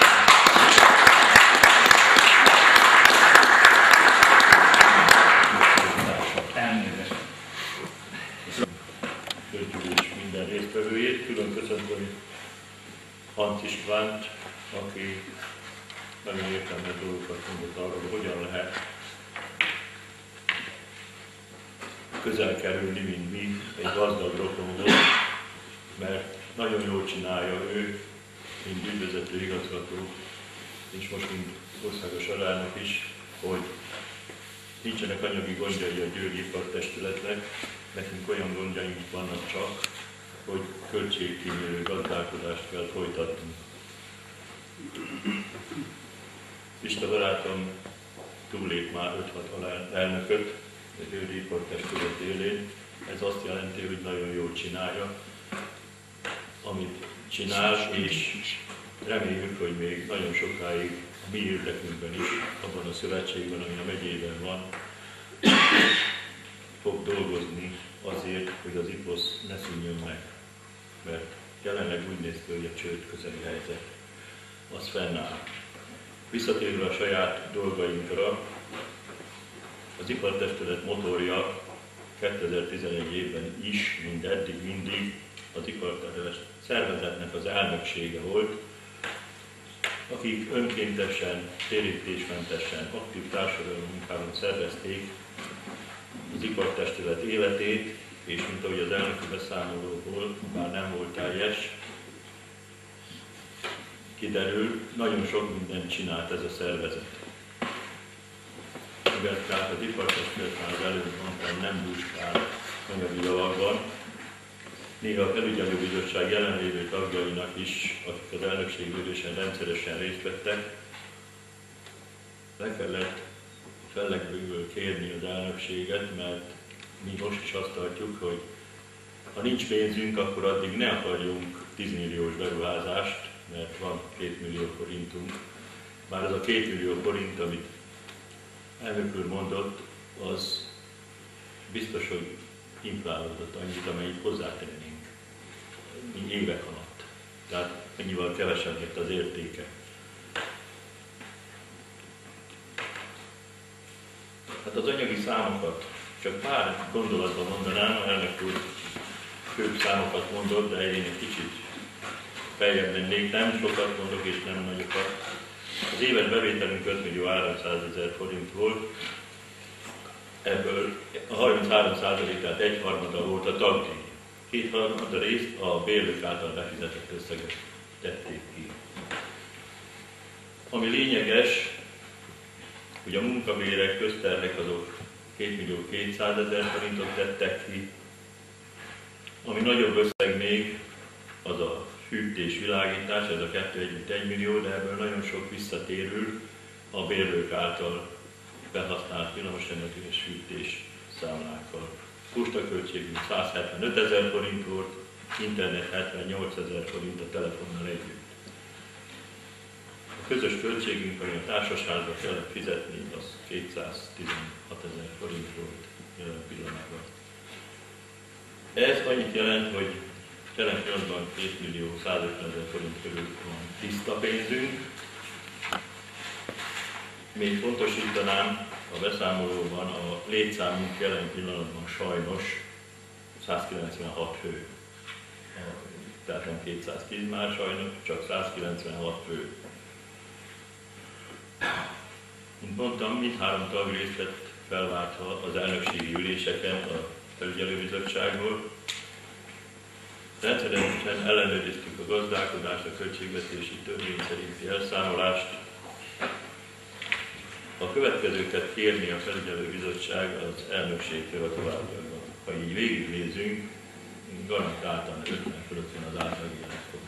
közgyűlés minden résztvevőjét, külön köszöntöm Hans Istvánt, aki nagyon értelmes dolgokat mondott arról, hogy hogyan lehet közel kerülni, mint mi, egy gazdag rokonhoz, mert nagyon jól csinálja ő, mint ügyvezető igazgató, és most mint országos alelnök is, hogy nincsenek anyagi gondjai a Győri Ipartestületnek, nekünk olyan gondjaink vannak csak, hogy költségkímélő gazdálkodást kell folytatni. Pista barátom túllép már 5-6 elnököt a Győri Ipartestület élén. Ez azt jelenti, hogy nagyon jól csinálja, amit csinál, és reméljük, hogy még nagyon sokáig a mi érdekünkben is, abban a szövetségben, ami a megyében van, fog dolgozni azért, hogy az IPOSZ ne szűnjön meg. Mert jelenleg úgy néz ki, hogy a csőd közeli helyzet az fennáll. Visszatérve a saját dolgainkra, az Ipartestület motorja 2011 évben is, mint eddig mindig az Ipartestület szervezetnek az elnöksége volt, akik önkéntesen, térítésmentesen, aktív társadalmi munkában szervezték az Ipartestület életét, és mint ahogy az elnöki beszámolóból már nem volt teljes, kiderül, nagyon sok mindent csinált ez a szervezet. Mivel tehát az Ipartestület már az előbb mondtam, nem búskál anyagi javakban, néha a felügyelőbizottság jelenlévő tagjainak is, akik az elnökségülésen rendszeresen részt vettek, le kellett fellegből kérni az elnökséget, mert mi most is azt tartjuk, hogy ha nincs pénzünk, akkor addig ne akarjunk 10 milliós beruházást, mert van 2 millió forintunk. Bár az a 2 millió forint, amit elnök úr mondott, az biztos, hogy inflálódott annyit, amennyit hozzátennénk évek alatt. Tehát ennyivel kevesebb lett az értéke. Hát az anyagi számokat csak pár gondolatban mondanám, elnök úr főbb számokat mondott, de én egy kicsit feljebb mennék, nem sokat mondok és nem nagyokat. Az éves bevételünk 5.300.000 forint volt, ebből a 33%-át egyharmada volt a tagdíj. Kétharmada részt a bérlők által befizetett összeget tették ki. Ami lényeges, hogy a munkabérek, közterhek azok 2.200.000 forintot tettek ki. Ami nagyobb összeg még, az a fűtés, világítás, ez a 2,1 millió, de ebből nagyon sok visszatérül a bérlők által felhasznált villamosenergia és fűtés számlákkal. Postaköltségünk 175.000 forint volt, internet 78.000 forint a telefonnal együtt. közös költségünk, ami a társasházba kellett fizetni, az 216 000 forint volt jelen pillanatban. Ez annyit jelent, hogy jelen pillanatban 2 150 000 forint körül van tiszta pénzünk. Még pontosítanám, a beszámolóban a létszámunk jelen pillanatban sajnos 196 fő. Tehát nem 210 már sajnos, csak 196 fő. Mint mondtam, mindhárom tag részt vett felváltva az elnökségi üléseken a felügyelőbizottságból. Rendszeresen ellenőriztük a gazdálkodást, a költségvetési törvény szerinti elszámolást. A következőket kérni a felügyelőbizottság az elnökségtől a továbbiakban. Ha így végignézünk, garantáltan 50 fölött van az átlagi életkor.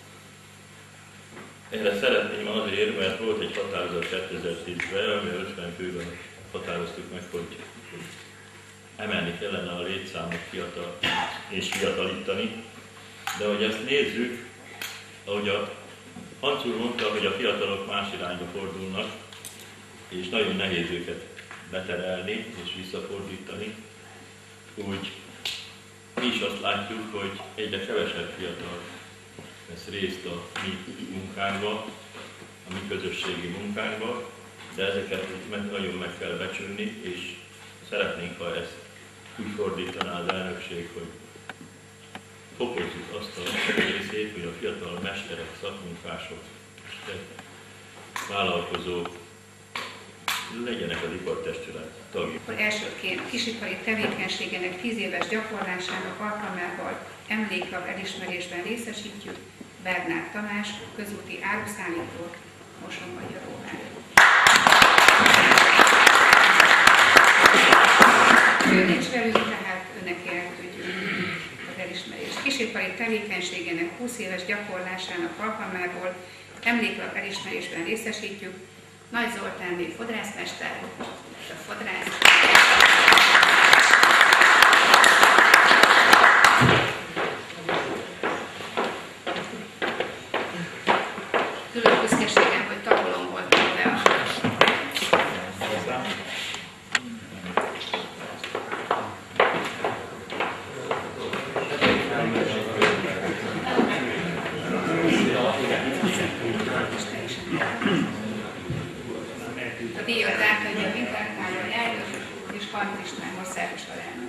Erre szeretném azért, mert volt egy határozat 2010-ben, amivel 50 főben határoztuk meg, hogy emelni kellene a létszámot és fiatalítani. De hogy ezt nézzük, ahogy a Hans úr mondta, hogy a fiatalok más irányba fordulnak, és nagyon nehéz őket beterelni és visszafordítani, úgy mi is azt látjuk, hogy egyre kevesebb fiatal vesz részt a mi munkánkba, a mi közösségi munkánkba, de ezeket nagyon meg kell becsülni, és szeretnénk, ha ezt úgy fordítaná az elnökség, hogy fokozzuk azt a részét, hogy a fiatal mesterek, szakmunkások, vállalkozók legyenek az ipartestület tagjai. Elsőként a kisipari tevékenységének 10 éves gyakorlásának alkalmával emléklap elismerésben részesítjük Bernát Tamás, közúti áruszállítót, Mosonmagyaróvár. Ő nincs velünk, tehát őnek elküldjük az elismerést. Kisipari tevékenységének 20 éves gyakorlásának alkalmából emléklap elismerésben részesítjük Nagy Zoltánné fodrászmester, a fodrász. Külön büszkeségem, hogy tavolom voltam le a a díjat átadja Wintertállal elnök és Kant István országos alelnök.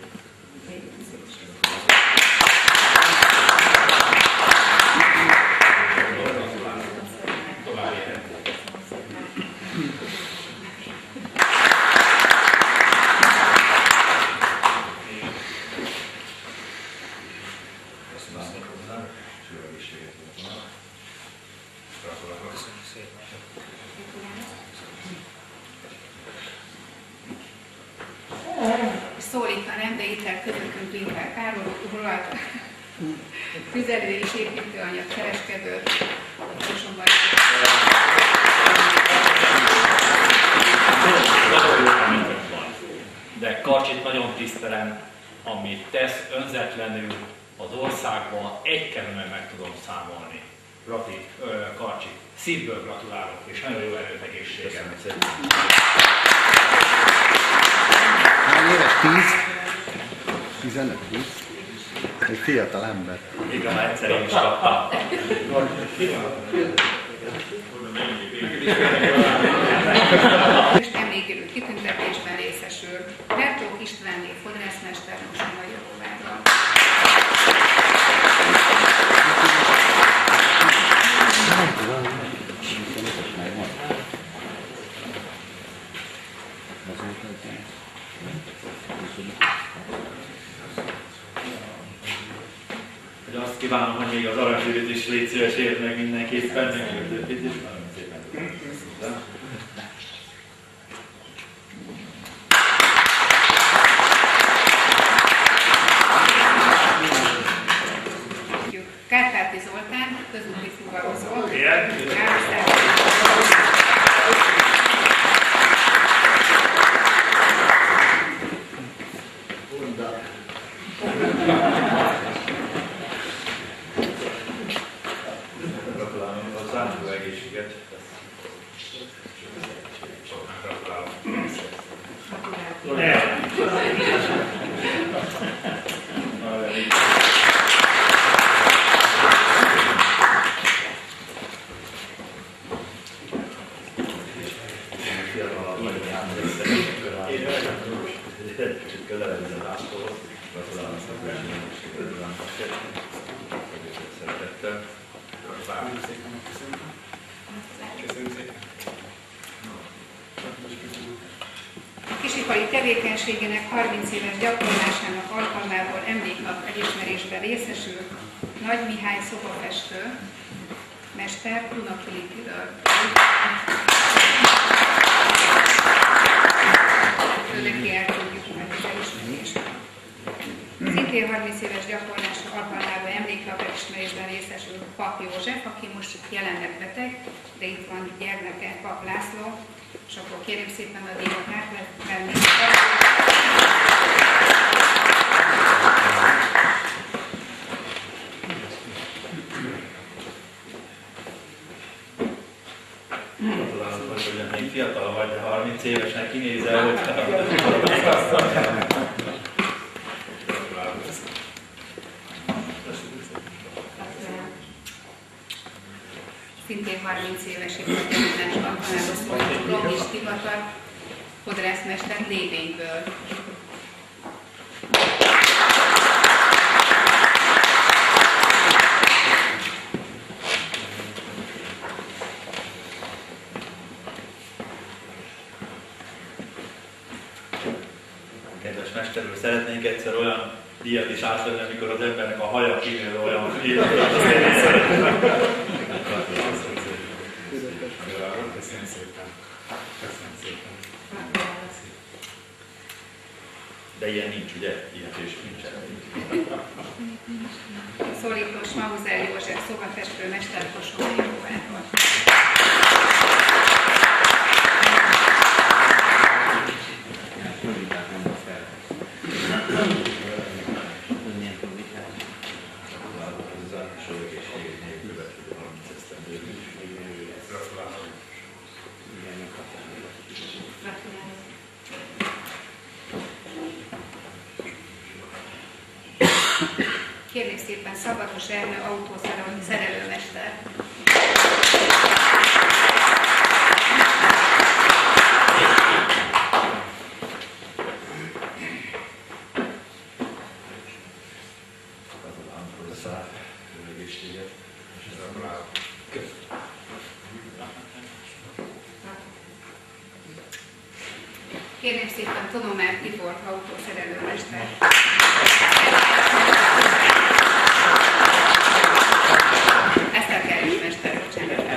Szólítanám, de itt el közöttünk Winter Károly urat, tüzelő és építőanyag kereskedő, De Karcsit nagyon tisztelem, amit tesz önzetlenül az országban, egykerülben meg tudom számolni. Karcsi, szívből gratulálok, és nagyon jó erőt, egészséget. Hány éves? 10? 15? 20? Egy fiatal ember. Igen, már egyszer én is kaptam. Emlékérő kitüntetésben részesül Hertóg Istvánné fodrászmester Mosonmagyaróvárral. Hogy azt kívánom, hogy még az aranygyűrűt is légy szíves érd meg mindenképpen, meg a többit is. Nagyon szépen köszönöm. Kárpáti Zoltán, közúti fuvarozó. Gratulálom hozzá, jó egészséget! Kisipari tevékenységének 30 éves gyakorlásának alkalmából emléknap elismerésben részesül Nagy Mihály szobafestő, mester Dunakilipiről. Neki elküldjük meg az elismerést. Szintén 30 éves gyakorlása alkalmából emléknap elismerésben részesül Pap József, aki most jelenleg beteg, de itt van gyermeke, Pap László, és akkor kérem szépen a díjat átvenni. Még fiatal vagy, de 30 évesnek kinézel, hogy Szintén 30 éves évfordulásban halálozott Lombis Tivatar, fodrászmester Lévényből. Kedves mester úr, szeretnénk egyszer olyan díjat is átvenni, amikor az embernek a haja kinél olyan díjat. Köszönöm szépen. Köszönöm szépen. De ilyen nincs, ugye? Ilyetős nincsen. Szólítós Mauser József szobafestő mester Kossuth-Jóváról. Kérlek szépen Szabados Ernő autószerelőmester. Kérlek szépen Tonomár Tibor autószerelőmester. Eszter Gergely mester, bocsánat.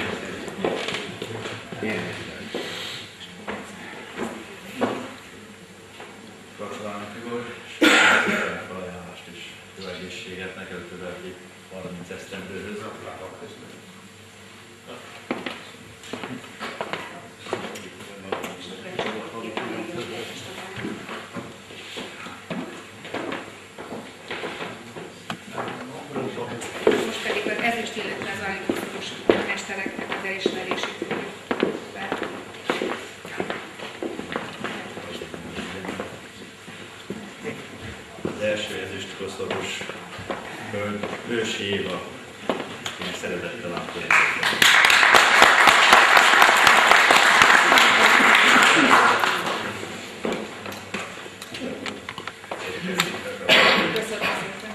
Gratulálok, Igor, és a ajánlást is. Jó egészséget neked a további 30 esztendőhöz. Most pedig az ezüst, illetve az aranykosztos mestereknek az elismerését fogjuk várni. Az első ezüst koszorús hölgy, Ősi Éva, akinek szeretettel látom. Köszönöm szépen.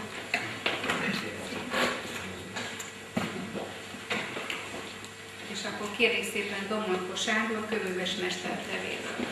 És akkor kérjük szépen Domonkó Sándor, kövőves mester nevéről.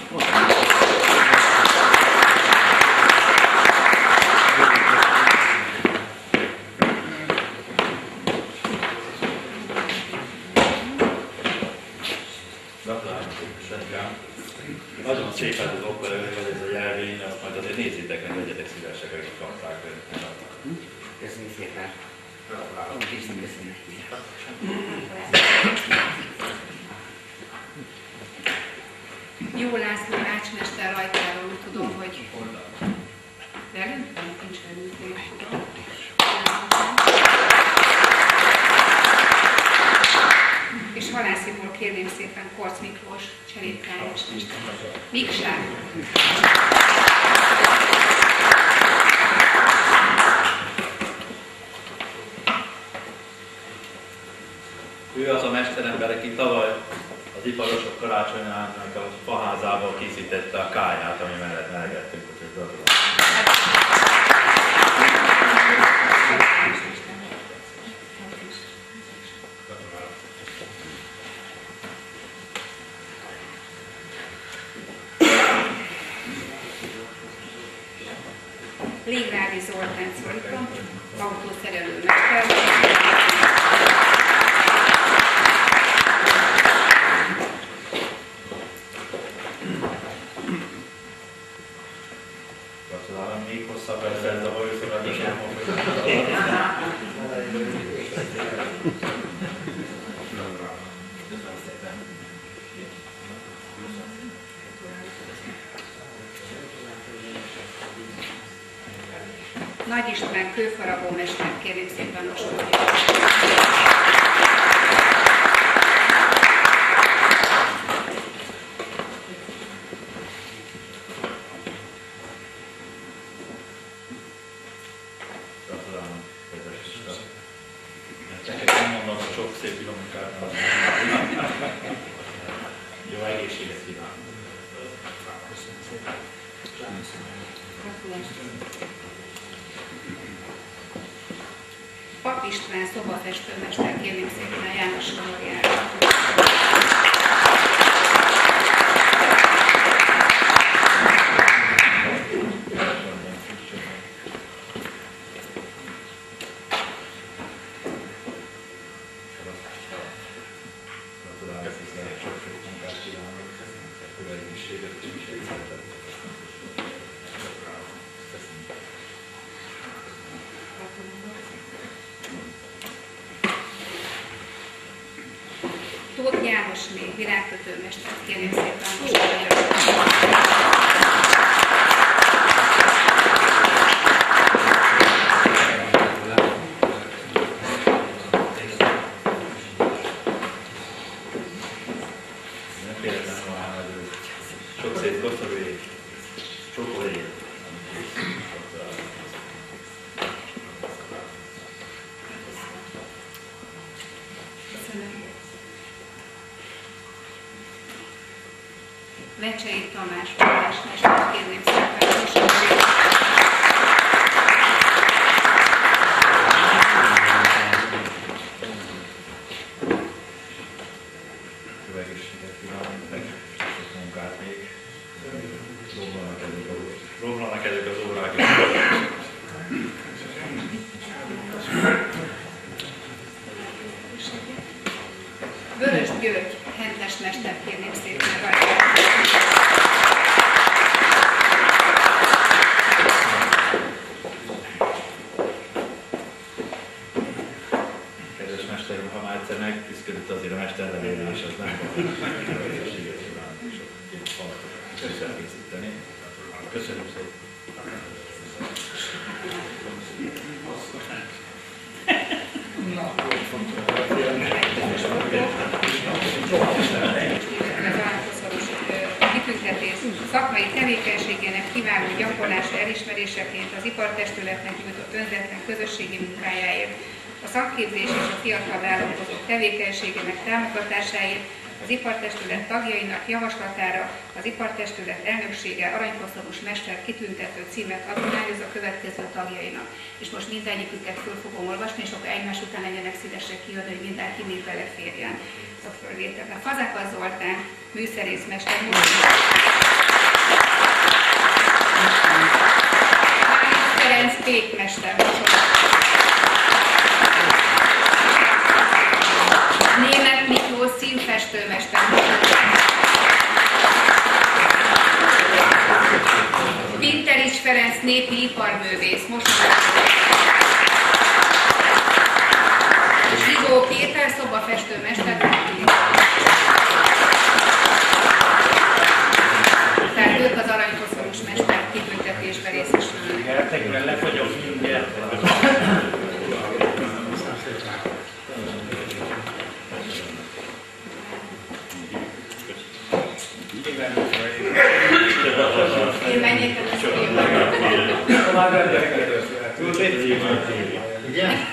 Gratulálok, Senkám. Nagyon szép ez az opera, vagy ez a jelvény, azt majd azért nézzétek meg, legyetek szívesek, hogy kapták. Köszönjük szépen. Jó László ácsmester rajtáról úgy tudom, hogy velünk? Nincs velünk, én is tudom. És Halásziból kérném szépen Korc Miklós cserédkályás mester. Miksák. Ő az a mesterember, aki tavaly az iparosok karácsonyának a faházával készítette a káját, ami mellett melegettünk, úgyhogy gratulálok. Légrádi Zoltán szólítom, autószerelő mester. Gratulálom, még hosszabb lesz ez a hajószorad, és Nagy István kőfaragómester, kérjük szépen most. gratulálom, kedves Isten. Neked nem mondom, hogy sok szép munkát. Jó egészséget kívánok. Pap István szobafestőmester, kérjük szépen a János Memoriára. Gratulálok, hiszen sok-sok munkát kívánok. Jó egészséget és szeretettet. Tóth Jánosné, virágkötőmester, kérjük szépen most a Sok szép koszorújét, csokoljét. Köszönöm. Vecsei Tamás, vallásmester, kérném szépen most a Jó egészséget kívánok, sok munkát még. Romlanak ezek az órák. Vörös György, hentes mester, kérném szépen rajta. Kedves mesterem, ha már egyszer megküzdött azért a mesterlevélre, és az nem van. Egészséget kívánok, és sok halatot elkészíteni. Köszönöm szépen. Kitüntetés szakmai tevékenységének kiváló gyakorlása elismeréseként az ipartestületnek nyújtott önzetlen közösségi munkájáért, a szakképzés és a fiatal vállalkozók tevékenységének támogatásáért, az ipartestület tagjainak javaslatára az ipartestület elnöksége aranykoszorús mester kitüntető címet adományoz a következő tagjainak. És most mindegyiküket föl fogom olvasni, és akkor egymás után legyenek szívesek kijönni, hogy mindenki még beleférjen a fölvételbe. Fazekas Zoltán, műszerészmester, Máris Ferenc, pékmester, Németh Miklós, színfestőmester, Pinterics Ferenc, népi iparművész, Zsigó Péter, szobafestőmester, tehát ők az aranykoszorús mester kitüntetésbe részesülnek. Gyertek, mert lefagyok mindjárt. Köszönöm. Én menjek el az éjjel. Igen?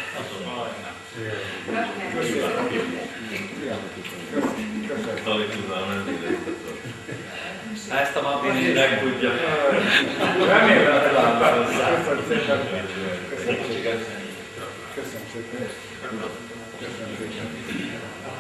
Ezt a mapin mindenki tudja. Remélem, hogy láttam. Köszönöm szépen. Köszönöm szépen. Köszönöm szépen. Köszönöm szépen.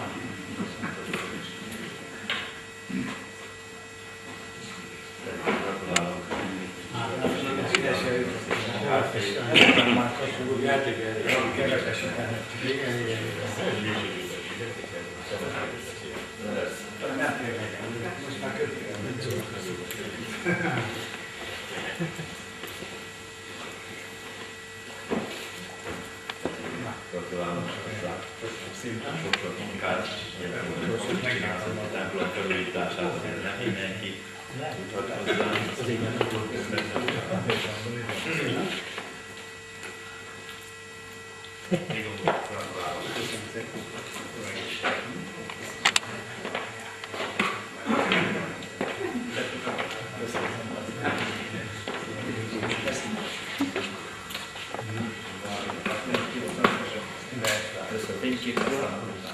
Gratulálok hozzá. Sok-sok munkát, a templom felújítását, nem mindenki tudhat hozzá. Thank you.